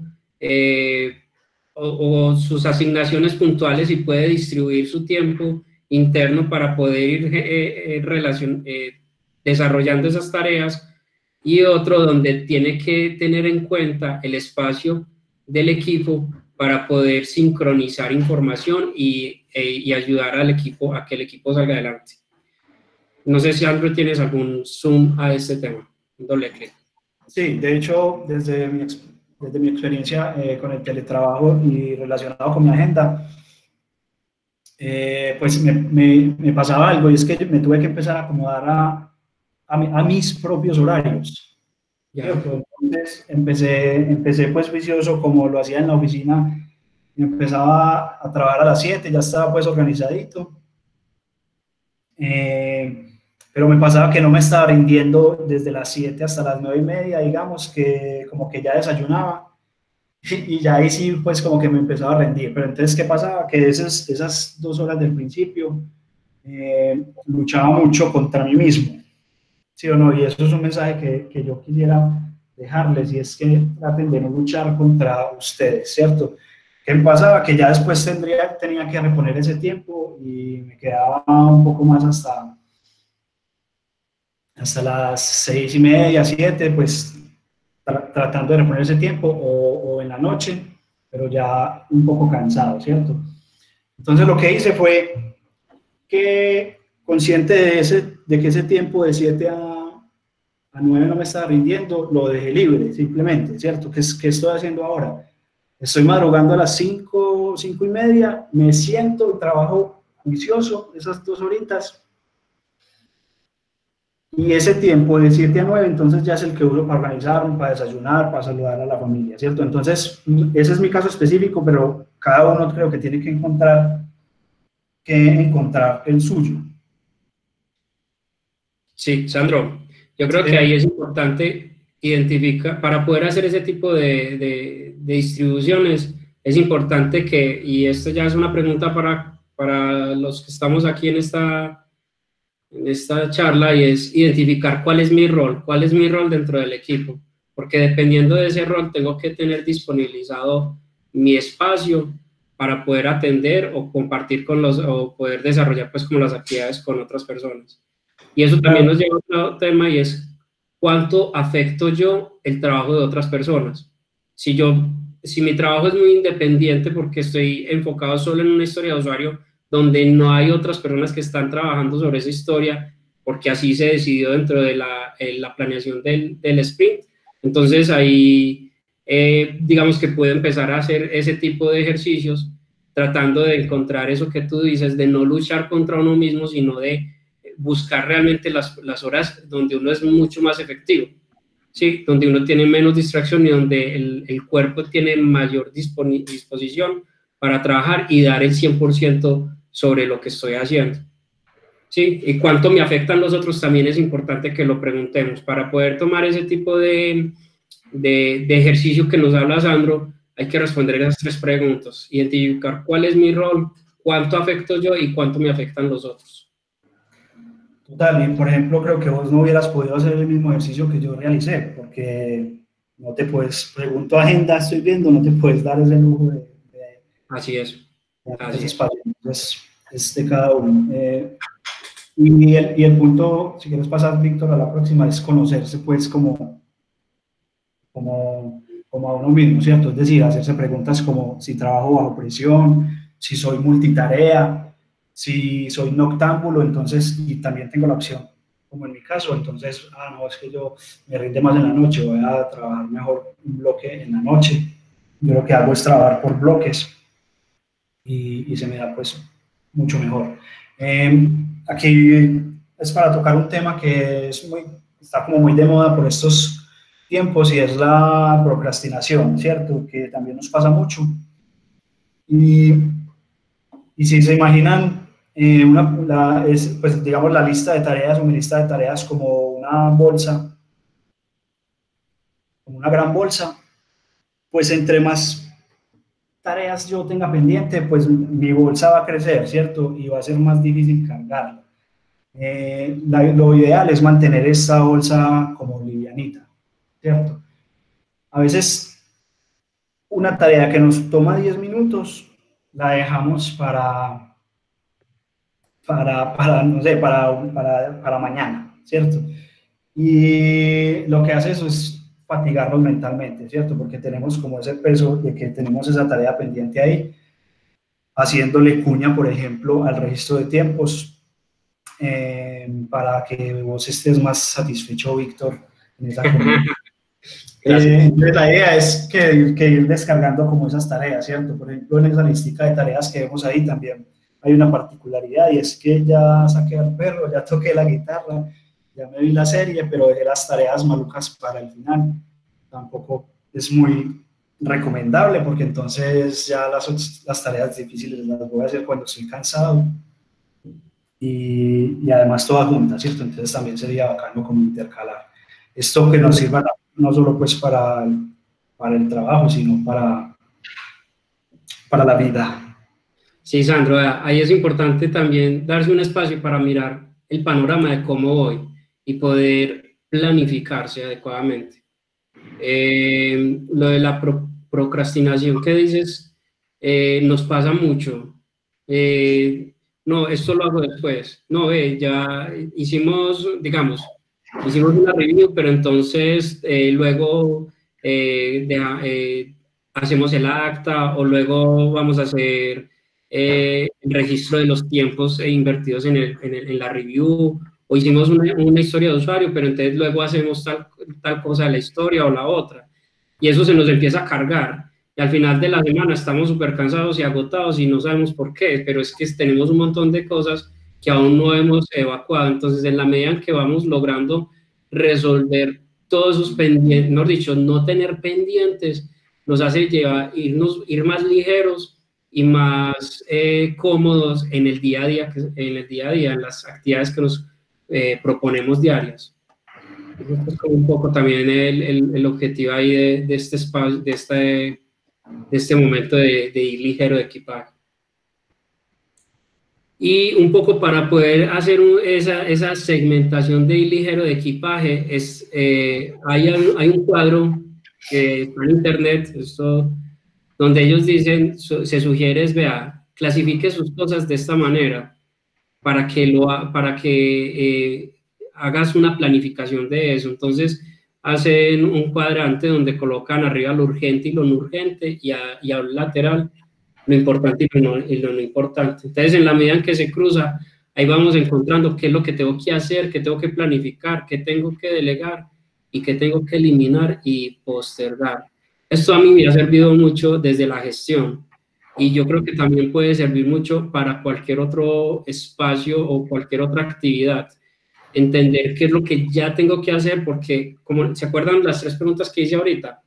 C: o sus asignaciones puntuales y puede distribuir su tiempo interno para poder ir desarrollando esas tareas, y otro donde tiene que tener en cuenta el espacio del equipo para poder sincronizar información y ayudar al equipo a que el equipo salga adelante. No sé si, Andrew, tienes algún zoom a este tema. Doble clic.
B: Sí, de hecho, desde mi experiencia con el teletrabajo y relacionado con mi agenda, pues me pasaba algo, y es que me tuve que empezar a acomodar a mis propios horarios. Entonces empecé pues juicioso como lo hacía en la oficina, y empezaba a trabajar a las 7, ya estaba pues organizadito, pero me pasaba que no me estaba rindiendo desde las 7 hasta las 9:30, digamos, que como que ya desayunaba y ya ahí sí, pues como que me empezaba a rendir. Pero entonces, ¿qué pasaba? Que esas 2 horas del principio luchaba mucho contra mí mismo, ¿sí o no? Y eso es un mensaje que yo quisiera dejarles, y es que traten de no luchar contra ustedes, ¿cierto? ¿Qué me pasaba? Que ya después tenía que reponer ese tiempo y me quedaba un poco más hasta las 6:30, 7, pues tratando de reponer ese tiempo, o en la noche, pero ya un poco cansado, ¿cierto? Entonces lo que hice fue que, consciente de que ese tiempo de 7 a 9 no me estaba rindiendo, lo dejé libre, simplemente, ¿cierto? ¿Qué estoy haciendo ahora? Estoy madrugando a las 5, 5:30, me siento, trabajo juicioso esas 2 horitas, y ese tiempo de 7 a 9, entonces ya es el que uso para organizarme, para desayunar, para saludar a la familia, ¿cierto? Entonces, ese es mi caso específico, pero cada uno creo que tiene que encontrar el suyo.
C: Sí, Sandro, yo creo que ahí es importante identificar, para poder hacer ese tipo de distribuciones, es importante que, y esto ya es una pregunta para los que estamos aquí en esta charla, y es identificar cuál es mi rol dentro del equipo, porque dependiendo de ese rol tengo que tener disponibilizado mi espacio para poder atender o compartir o poder desarrollar pues como las actividades con otras personas. Y eso también nos lleva a otro tema, y es cuánto afecto yo el trabajo de otras personas. Si mi trabajo es muy independiente porque estoy enfocado solo en una historia de usuario donde no hay otras personas que están trabajando sobre esa historia, porque así se decidió dentro de la planeación del sprint, entonces ahí digamos que puedo empezar a hacer ese tipo de ejercicios, tratando de encontrar eso que tú dices, de no luchar contra uno mismo, sino de buscar realmente las horas donde uno es mucho más efectivo, ¿sí? Donde uno tiene menos distracción y donde el cuerpo tiene mayor disposición para trabajar y dar el 100% sobre lo que estoy haciendo, ¿sí? Y cuánto me afectan los otros también es importante que lo preguntemos. Para poder tomar ese tipo de ejercicio que nos habla Sandro, hay que responder esas 3 preguntas, identificar cuál es mi rol, cuánto afecto yo y cuánto me afectan los otros.
B: Total, y por ejemplo, creo que vos no hubieras podido hacer el mismo ejercicio que yo realicé, porque no te puedes, pregunto agenda, estoy viendo, no te puedes dar ese lujo de
C: Así es.
B: ese espacio. Entonces, es de cada uno. Y el punto, si quieres pasar, Víctor, a la próxima, es conocerse, pues, como a uno mismo, ¿cierto? Es decir, hacerse preguntas como si trabajo bajo presión, si soy multitarea, si soy noctámbulo, entonces, y también tengo la opción, como en mi caso, entonces, no, es que yo me rinde más en la noche, voy a trabajar mejor un bloque en la noche. Yo lo que hago es trabajar por bloques y se me da pues mucho mejor. Aquí es para tocar un tema que está como muy de moda por estos tiempos, y es la procrastinación, ¿cierto? Que también nos pasa mucho. Y si se imaginan, pues digamos la lista de tareas o mi lista de tareas como una bolsa, como una gran bolsa, pues entre más tareas yo tenga pendiente, pues mi bolsa va a crecer, ¿cierto? Y va a ser más difícil cargarla. Lo ideal es mantener esta bolsa como livianita, ¿cierto? A veces una tarea que nos toma 10 minutos la dejamos no sé, para mañana, ¿cierto? Y lo que hace eso es fatigarnos mentalmente, ¿cierto? Porque tenemos como ese peso de que tenemos esa tarea pendiente ahí, haciéndole cuña, por ejemplo, al registro de tiempos, para que vos estés más satisfecho, Víctor, en esa comida. Entonces la idea es que ir descargando como esas tareas, ¿cierto? Por ejemplo, en esa listica de tareas que vemos ahí también hay una particularidad, y es que ya saqué al perro, ya toqué la guitarra, ya me vi la serie, pero dejé las tareas malucas para el final. Tampoco es muy recomendable, porque entonces ya las tareas difíciles las voy a hacer cuando estoy cansado, y además todas juntas, ¿cierto? Entonces también sería bacano como intercalar esto, que nos sirva no solo pues para el trabajo, sino para la vida.
C: Sí, Sandro, ahí es importante también darse un espacio para mirar el panorama de cómo voy y poder planificarse adecuadamente. Lo de la procrastinación que dices, nos pasa mucho. No, esto lo hago después. No, ya hicimos, digamos, hicimos una review, pero entonces luego hacemos el acta o luego vamos a hacer el registro de los tiempos invertidos en la review, o hicimos una historia de usuario, pero entonces luego hacemos tal cosa de la historia o la otra, y eso se nos empieza a cargar, y al final de la semana estamos súper cansados y agotados y no sabemos por qué, pero es que tenemos un montón de cosas que aún no hemos evacuado. Entonces, en la medida en que vamos logrando resolver todos esos pendientes, mejor dicho, no tener pendientes, nos hace ir más ligeros y más cómodos en el día a día, en las actividades que nos proponemos diarias. Eso es como un poco también el objetivo ahí de este espacio, de este momento de ir ligero de equipaje. Y un poco para poder hacer esa segmentación de ir ligero de equipaje, hay un cuadro que está en internet, donde ellos dicen, se sugiere es, vea, clasifique sus cosas de esta manera para que hagas una planificación de eso. Entonces, hacen un cuadrante donde colocan arriba lo urgente y lo no urgente, y al lateral lo importante y lo no importante. Entonces, en la medida en que se cruza, ahí vamos encontrando qué es lo que tengo que hacer, qué tengo que planificar, qué tengo que delegar y qué tengo que eliminar y postergar. Esto a mí me ha servido mucho desde la gestión, y yo creo que también puede servir mucho para cualquier otro espacio o cualquier otra actividad. Entender qué es lo que ya tengo que hacer, porque, como ¿se acuerdan las 3 preguntas que hice ahorita?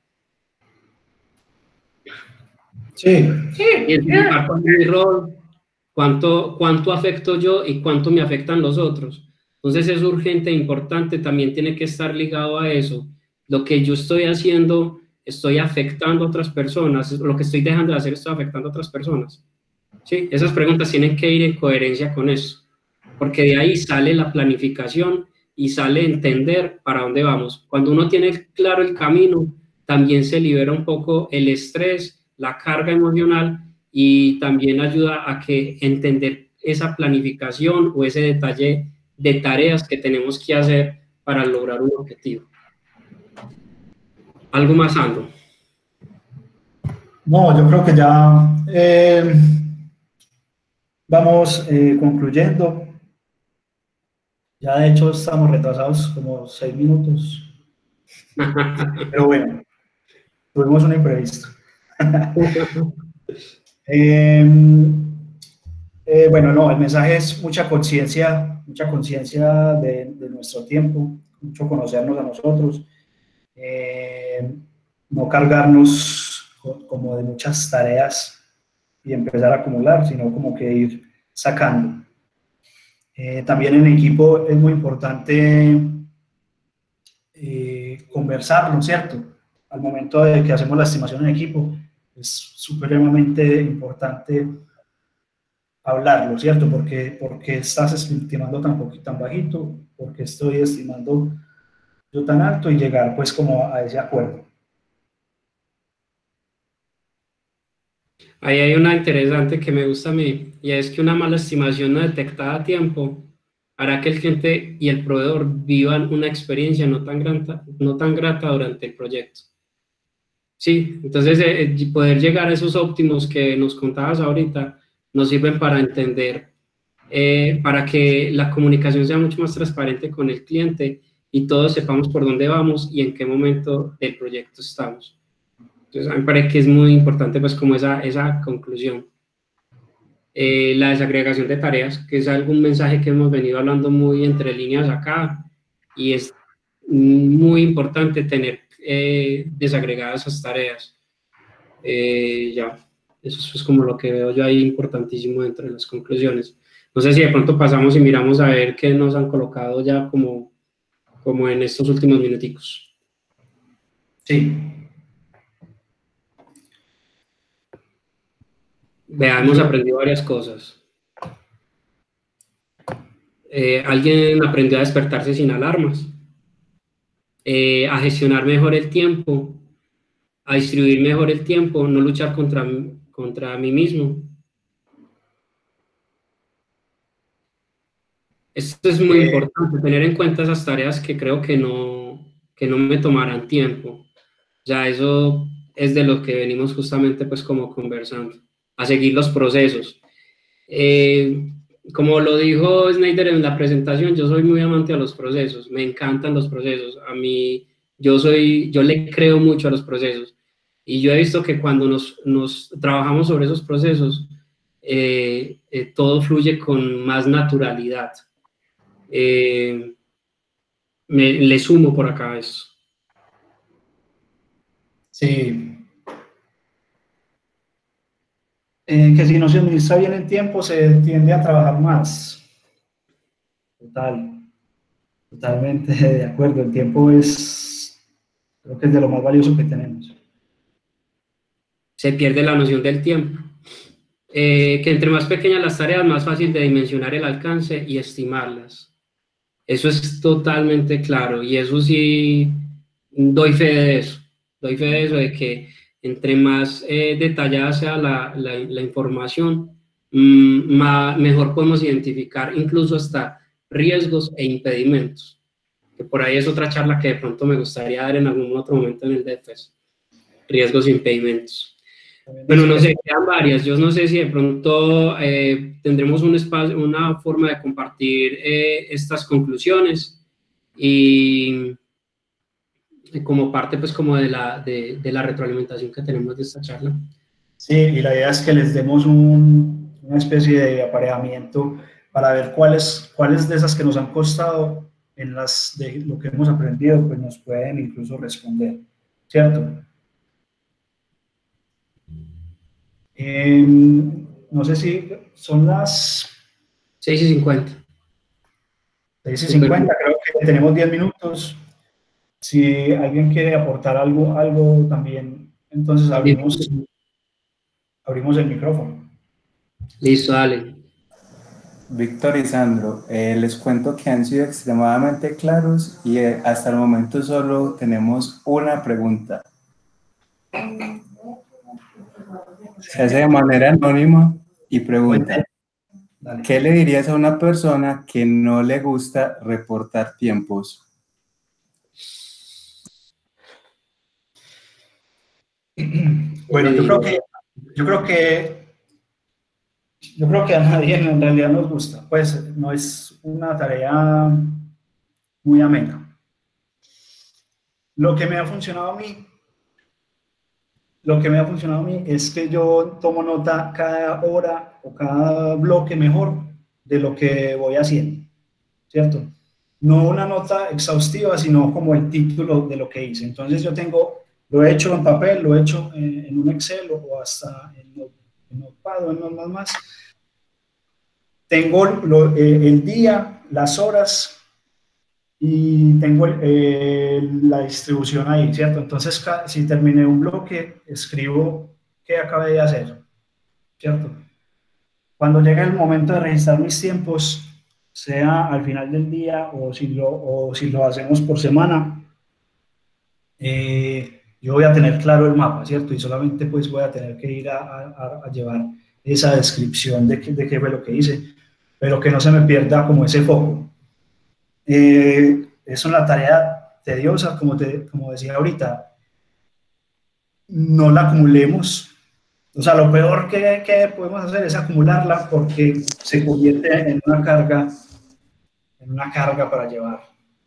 B: Sí.
C: Identificar cuál es mi rol, cuánto afecto yo y cuánto me afectan los otros. Entonces es urgente e importante, también tiene que estar ligado a eso. Lo que yo estoy haciendo, estoy afectando a otras personas, lo que estoy dejando de hacer, estoy afectando a otras personas. ¿Sí? Esas preguntas tienen que ir en coherencia con eso, porque de ahí sale la planificación y sale entender para dónde vamos. Cuando uno tiene claro el camino, también se libera un poco el estrés, la carga emocional, y también ayuda a que entender esa planificación o ese detalle de tareas que tenemos que hacer para lograr un objetivo. ¿Algo más, Sandro?
B: No, yo creo que ya vamos concluyendo. Ya de hecho estamos retrasados como 6 minutos. Pero bueno, tuvimos un imprevisto. Bueno, no, el mensaje es mucha conciencia de nuestro tiempo, mucho conocernos a nosotros, no cargarnos como de muchas tareas y empezar a acumular, sino como que ir sacando. También en equipo es muy importante conversarlo, ¿cierto? Al momento de que hacemos la estimación en equipo, es supremamente importante hablarlo, ¿cierto? Porque estás estimando tan bajito, porque estoy estimando yo tan alto, y llegar pues como a ese acuerdo.
C: Ahí hay una interesante que me gusta a mí, y es que una mala estimación no detectada a tiempo hará que el cliente y el proveedor vivan una experiencia no tan grata durante el proyecto. Sí, entonces poder llegar a esos óptimos que nos contabas ahorita nos sirven para entender, para que la comunicación sea mucho más transparente con el cliente y todos sepamos por dónde vamos y en qué momento del proyecto estamos. Entonces, a mí me parece que es muy importante pues como esa conclusión. La desagregación de tareas, que es algún mensaje que hemos venido hablando muy entre líneas acá, y es muy importante tener desagregadas esas tareas. Ya, eso es como lo que veo yo ahí importantísimo entre las conclusiones. No sé si de pronto pasamos y miramos a ver qué nos han colocado ya como en estos últimos minuticos.
B: Sí.
C: Vea, hemos aprendido varias cosas. Alguien aprendió a despertarse sin alarmas, a gestionar mejor el tiempo, a distribuir mejor el tiempo, no luchar contra mí mismo. Esto es muy importante, tener en cuenta esas tareas que creo que no me tomarán tiempo. Ya eso es de lo que venimos justamente pues como conversando, a seguir los procesos. Como lo dijo Snyder en la presentación, yo soy muy amante a los procesos, me encantan los procesos. A mí, yo le creo mucho a los procesos. Y yo he visto que cuando nos trabajamos sobre esos procesos, todo fluye con más naturalidad. Le sumo por acá eso.
B: Sí. Que si no se administra bien el tiempo, se tiende a trabajar más. Totalmente de acuerdo. El tiempo creo que es de lo más valioso que tenemos.
C: Se pierde la noción del tiempo. Que entre más pequeñas las tareas, más fácil de dimensionar el alcance y estimarlas. Eso es totalmente claro, y eso sí, doy fe de eso. Doy fe de eso, de que entre más detallada sea la información, mejor podemos identificar incluso hasta riesgos e impedimentos. Que por ahí es otra charla que de pronto me gustaría dar en algún otro momento en el DEFES. Riesgos e impedimentos. Bueno, no sé, quedan varias. Yo no sé si de pronto tendremos un espacio, una forma de compartir estas conclusiones y como parte, pues, como de la retroalimentación que tenemos de esta charla.
B: Sí, y la idea es que les demos una especie de apareamiento para ver cuáles de esas que nos han costado de lo que hemos aprendido, pues nos pueden incluso responder, ¿cierto? No sé si son las
C: 6:50.
B: 6:50, creo que tenemos 10 minutos. Si alguien quiere aportar algo también, entonces abrimos el micrófono.
C: Listo, dale.
A: Víctor y Sandro, les cuento que han sido extremadamente claros y hasta el momento solo tenemos una pregunta. Se hace de manera anónima y pregunta: ¿qué le dirías a una persona que no le gusta reportar tiempos?
B: Bueno, yo creo que a nadie en realidad nos gusta, pues no es una tarea muy amena. Lo que me ha funcionado a mí es que yo tomo nota cada hora o cada bloque mejor de lo que voy haciendo, ¿cierto? No una nota exhaustiva, sino como el título de lo que hice. Entonces yo lo he hecho en papel, lo he hecho en un Excel o hasta en Notepad o en más. Tengo el día, las horas y tengo la distribución ahí, ¿cierto? Entonces, si terminé un bloque, escribo qué acabé de hacer, ¿cierto? Cuando llega el momento de registrar mis tiempos, sea al final del día o si lo hacemos por semana, yo voy a tener claro el mapa, ¿cierto? Y solamente pues voy a tener que ir a llevar esa descripción de qué fue lo que hice, pero que no se me pierda como ese foco. Es una tarea tediosa, como decía ahorita, no la acumulemos. O sea, lo peor que podemos hacer es acumularla porque se convierte en una carga para llevar.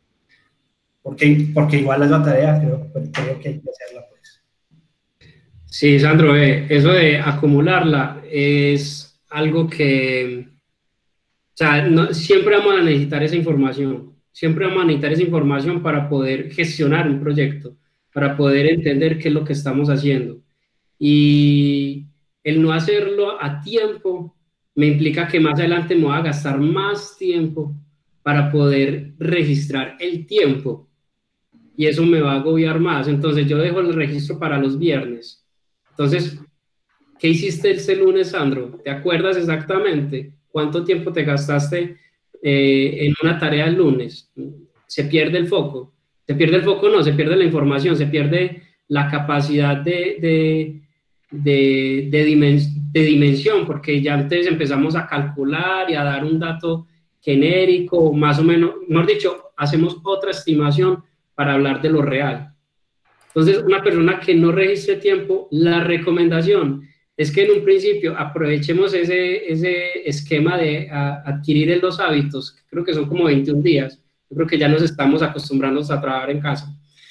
B: Porque igual es una tarea, creo que hay que hacerla, pues.
C: Sí, Sandro, eso de acumularla es algo que, o sea, siempre vamos a necesitar esa información, siempre vamos a necesitar esa información para poder gestionar un proyecto, para poder entender qué es lo que estamos haciendo. Y el no hacerlo a tiempo me implica que más adelante me voy a gastar más tiempo para poder registrar el tiempo. Y eso me va a agobiar más. Entonces yo dejo el registro para los viernes. Entonces, ¿qué hiciste ese lunes, Sandro? ¿Te acuerdas exactamente cuánto tiempo te gastaste en una tarea el lunes? Se pierde el foco. Se pierde el foco, no, se pierde la información, se pierde la capacidad de dimensión, porque ya antes empezamos a calcular y a dar un dato genérico, más o menos, mejor dicho, hacemos otra estimación para hablar de lo real. Entonces, una persona que no registre tiempo, la recomendación es que en un principio aprovechemos ese esquema de adquirir los hábitos, que creo que son como 21 días. Yo creo que ya nos estamos acostumbrando a trabajar en casa.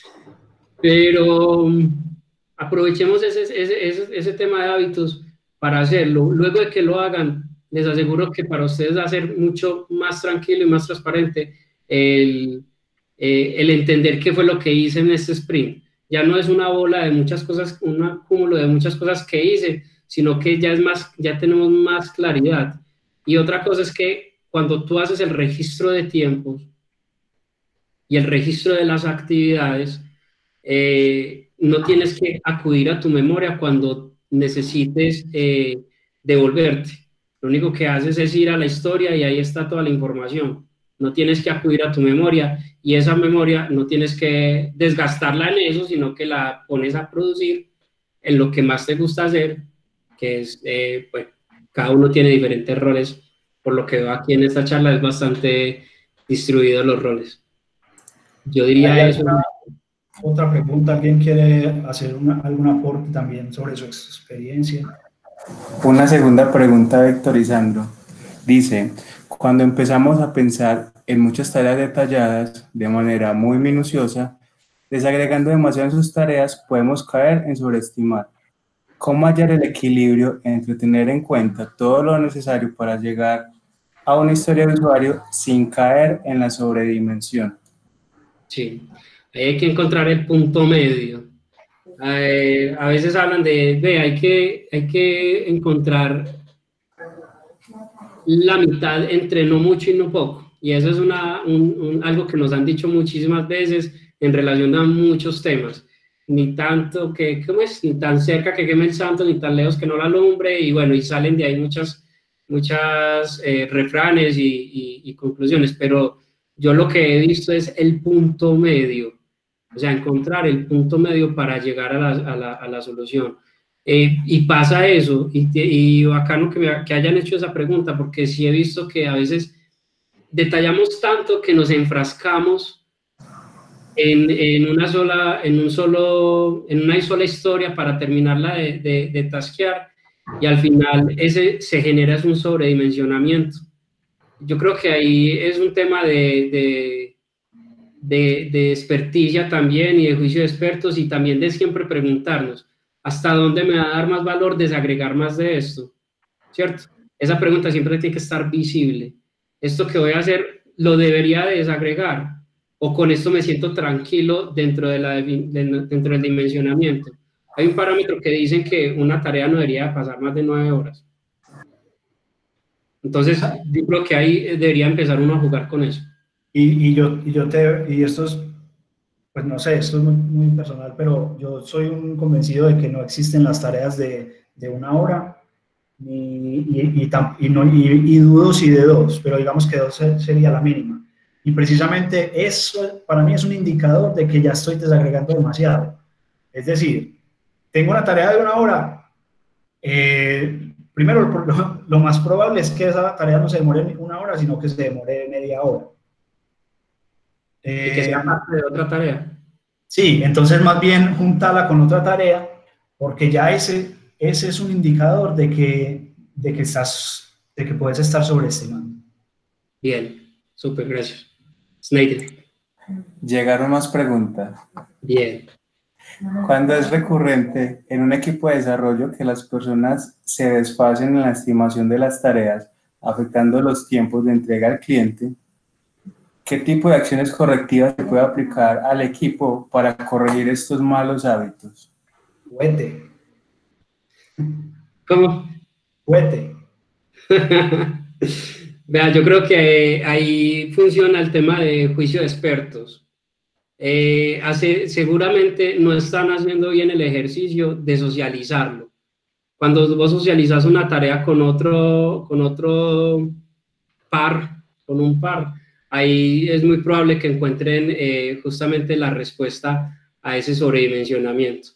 C: Pero aprovechemos ese tema de hábitos para hacerlo. Luego de que lo hagan, les aseguro que para ustedes va a ser mucho más tranquilo y más transparente el entender qué fue lo que hice en este sprint. Ya no es una bola de muchas cosas, un acúmulo de muchas cosas que hice, sino que ya es más, ya tenemos más claridad. Y otra cosa es que cuando tú haces el registro de tiempos y el registro de las actividades, no tienes que acudir a tu memoria cuando necesites devolverte. Lo único que haces es ir a la historia y ahí está toda la información. No tienes que acudir a tu memoria y esa memoria no tienes que desgastarla en eso, sino que la pones a producir en lo que más te gusta hacer, que es, pues, cada uno tiene diferentes roles. Por lo que veo aquí en esta charla es bastante distribuido los roles. Yo diría eso.
B: Otra pregunta, ¿alguien quiere hacer algún aporte también sobre su experiencia?
A: Una segunda pregunta, Víctor y Sandro. Dice, cuando empezamos a pensar en muchas tareas detalladas de manera muy minuciosa, desagregando demasiado en sus tareas, podemos caer en sobreestimar. ¿Cómo hallar el equilibrio entre tener en cuenta todo lo necesario para llegar a una historia de usuario sin caer en la sobredimensión?
C: Sí, hay que encontrar el punto medio. A veces hablan de hay que encontrar la mitad entre no mucho y no poco. Y eso es algo que nos han dicho muchísimas veces en relación a muchos temas. Ni tanto que, ¿cómo es? Ni tan cerca que queme el santo, ni tan lejos que no la alumbre. Y bueno, y salen de ahí muchas refranes y conclusiones. Pero yo lo que he visto es el punto medio. O sea, encontrar el punto medio para llegar a la solución. Y pasa eso, y bacano que hayan hecho esa pregunta, porque sí he visto que a veces detallamos tanto que nos enfrascamos en una sola historia para terminarla de tasquear, y al final se genera un sobredimensionamiento. Yo creo que ahí es un tema de experticia también y de juicio de expertos, y también de siempre preguntarnos hasta dónde me va a dar más valor desagregar más de esto, ¿cierto? Esa pregunta siempre tiene que estar visible. ¿Esto que voy a hacer lo debería desagregar? ¿O con esto me siento tranquilo dentro del dimensionamiento? Hay un parámetro que dicen que una tarea no debería pasar más de 9 horas. Entonces, yo creo que ahí debería empezar uno a jugar con eso.
B: Y esto es, pues no sé, esto es muy personal, pero yo soy un convencido de que no existen las tareas de 1 hora, y dudo si de 2, pero digamos que 2 sería la mínima. Y precisamente eso para mí es un indicador de que ya estoy desagregando demasiado. Es decir, tengo una tarea de 1 hora, primero lo más probable es que esa tarea no se demore 1 hora, sino que se demore media hora.
C: Y que sea parte de otra tarea.
B: Sí, entonces más bien juntala con otra tarea, porque ya ese es un indicador de que puedes estar sobreestimando.
C: Bien, súper, gracias. Snyder.
A: Llegaron más preguntas.
C: Bien.
A: ¿Cuándo es recurrente en un equipo de desarrollo que las personas se desfasen en la estimación de las tareas, afectando los tiempos de entrega al cliente? ¿Qué tipo de acciones correctivas se puede aplicar al equipo para corregir estos malos hábitos?
B: Huete.
C: ¿Cómo?
B: Huete.
C: Vea, yo creo que ahí funciona el tema de juicio de expertos. Seguramente no están haciendo bien el ejercicio de socializarlo. cuando vos socializas una tarea con otro par, con un par, ahí es muy probable que encuentren justamente la respuesta a ese sobredimensionamiento.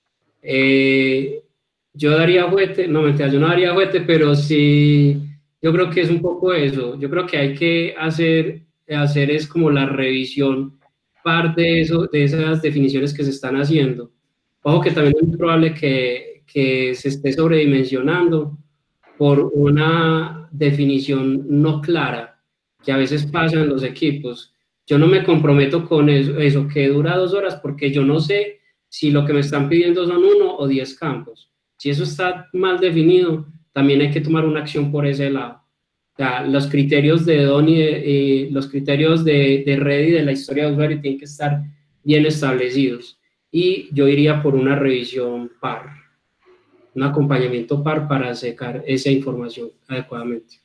C: Yo daría juguete, no mentira, yo no daría juguete, pero sí, yo creo que es un poco eso. Yo creo que hay que hacer es como la revisión parte de eso, de esas definiciones que se están haciendo. Ojo que también es muy probable que se esté sobredimensionando por una definición no clara, que a veces pasa en los equipos. Yo no me comprometo con eso que dura 2 horas, porque yo no sé si lo que me están pidiendo son 1 o 10 campos. Si eso está mal definido, también hay que tomar una acción por ese lado. O sea, los criterios de DON y los criterios de red y de la historia de usuario tienen que estar bien establecidos. Y yo iría por una revisión par, un acompañamiento par para secar esa información adecuadamente.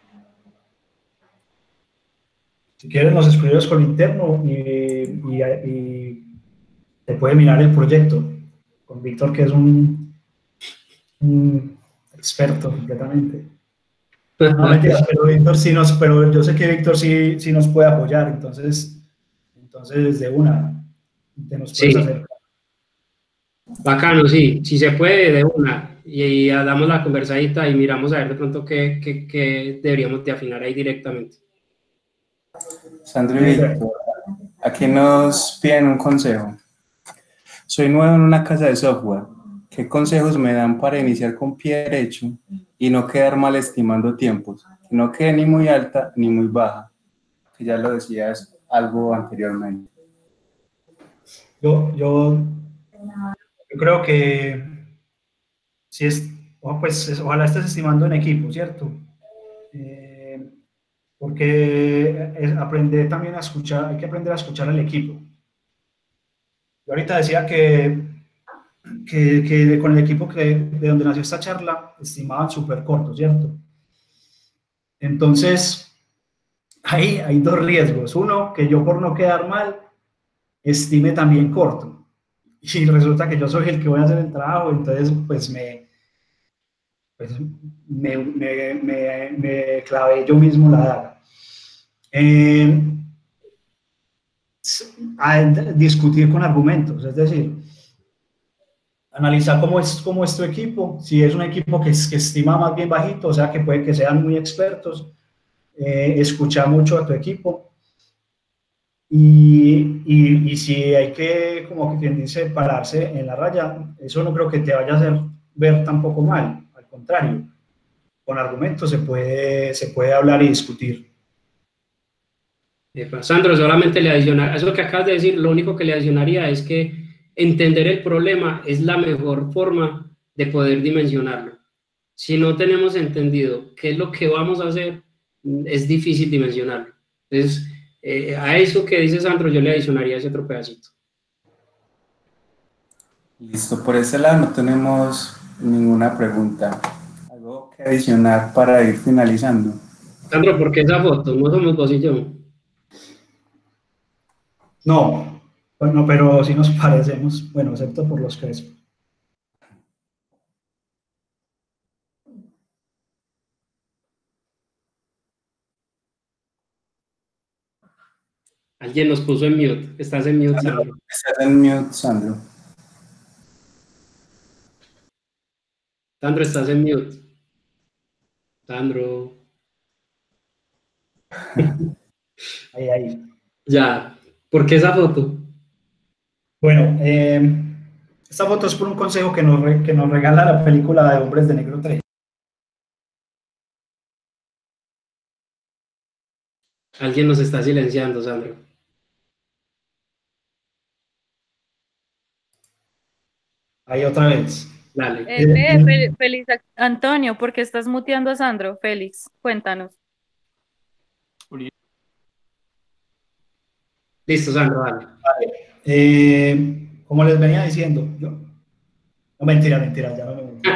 B: Si quieres, nos escribes con interno y te puede mirar el proyecto con Víctor, que es un experto completamente. No, mentiras, pero Víctor sí pero yo sé que Víctor sí nos puede apoyar, entonces de una, te nos puedes hacer.
C: Bacano, sí, si se puede, de una, y damos la conversadita y miramos a ver de pronto qué deberíamos de afinar ahí directamente.
A: Sandro y Víctor, aquí nos piden un consejo. Soy nuevo en una casa de software. ¿Qué consejos me dan para iniciar con pie derecho y no quedar mal estimando tiempos? Que no quede ni muy alta ni muy baja, que ya lo decías algo anteriormente.
B: Yo creo que si es, pues ojalá estés estimando en equipo, ¿cierto? Porque aprender también a escuchar, hay que aprender a escuchar al equipo. Yo ahorita decía que con el equipo de donde nació esta charla, estimaban súper corto, ¿cierto? Entonces, hay 2 riesgos. Uno, que yo por no quedar mal, estime también corto. Y resulta que yo soy el que voy a hacer el trabajo, entonces pues me clavé yo mismo la daga. A discutir con argumentos, es decir, analizar cómo es tu equipo, si es un equipo que estima más bien bajito, o sea que puede que sean muy expertos, escuchar mucho a tu equipo y si hay que, como que quien dice, pararse en la raya, eso no creo que te vaya a hacer ver tampoco mal, al contrario, con argumentos se puede hablar y discutir.
C: Sandro, solamente le adicionar, eso que acabas de decir, lo único que le adicionaría es que entender el problema es la mejor forma de poder dimensionarlo. Si no tenemos entendido qué es lo que vamos a hacer, es difícil dimensionarlo. Entonces, a eso que dice Sandro, yo le adicionaría ese otro pedacito.
A: Listo, por ese lado no tenemos ninguna pregunta. ¿Algo que adicionar para ir finalizando?
C: Sandro, ¿por qué esa foto? No somos vos y yo.
B: No, bueno, pero sí nos parecemos, bueno, excepto por los crespos.
C: Alguien nos puso en mute. Estás en mute, Sandro.
A: Estás en mute, Sandro.
C: Sandro, estás en mute. Sandro.
B: Ahí.
C: Ya. ¿Por qué esa foto?
B: Bueno, esta foto es por un consejo que nos regala la película de Hombres de Negro 3.
C: Alguien nos está silenciando, Sandro.
B: Ahí otra vez.
C: Dale.
D: Félix, Antonio, ¿por qué estás muteando a Sandro? Félix, cuéntanos.
C: Listo, Sandro, dale.
B: Como les venía diciendo, no, mentira, ya no me meto.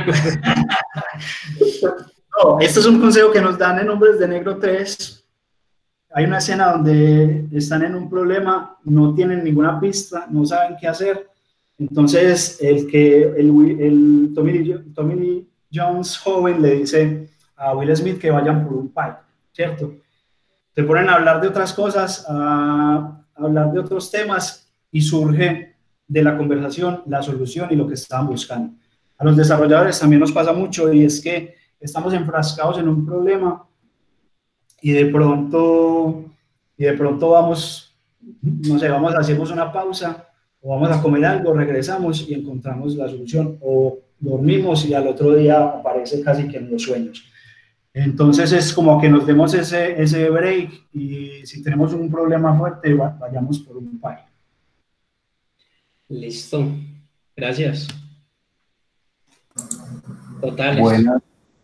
B: No, esto es un consejo que nos dan en Hombres de Negro 3. Hay una escena donde están en un problema, no tienen ninguna pista, no saben qué hacer. Entonces, Tommy Jones joven le dice a Will Smith que vayan por un pie, ¿cierto? Se ponen a hablar de otras cosas, a hablar de otros temas y surge de la conversación la solución y lo que estaban buscando. A los desarrolladores también nos pasa mucho y es que estamos enfrascados en un problema y de pronto vamos, no sé, hacemos una pausa o vamos a comer algo, regresamos y encontramos la solución o dormimos y al otro día aparece casi que en los sueños. Entonces es como que nos demos ese break y si tenemos un problema fuerte, vayamos por un pie.
C: Listo. Gracias. Totales.
A: Bueno.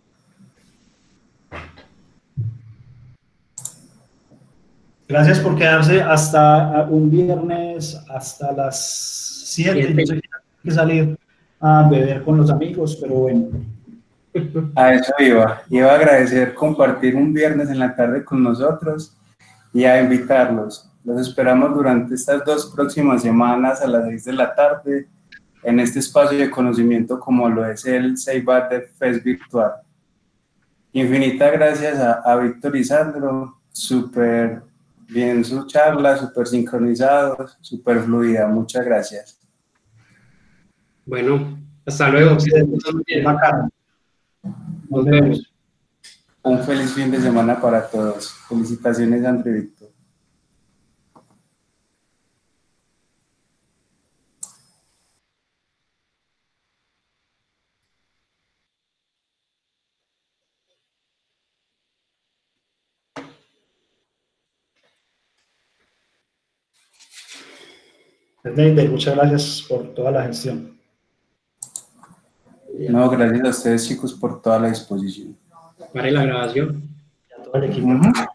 B: Gracias por quedarse hasta un viernes, hasta las 7. Yo sé que hay que salir a beber con los amigos, pero bueno.
A: A eso iba a agradecer compartir un viernes en la tarde con nosotros y a invitarlos. Los esperamos durante estas 2 próximas semanas a las 6 de la tarde en este espacio de conocimiento como lo es el Ceibat de FES Virtual. Infinitas gracias a Víctor y Sandro, súper bien su charla, súper sincronizados, súper fluida. Muchas gracias.
C: Bueno, hasta luego.
B: Nos vemos.
A: Un feliz fin de semana para todos. Felicitaciones, André y Víctor.
B: David, muchas gracias por toda la gestión.
A: No, gracias a ustedes, chicos, por toda la disposición.
C: Pare la grabación.
B: Y a todo el equipo.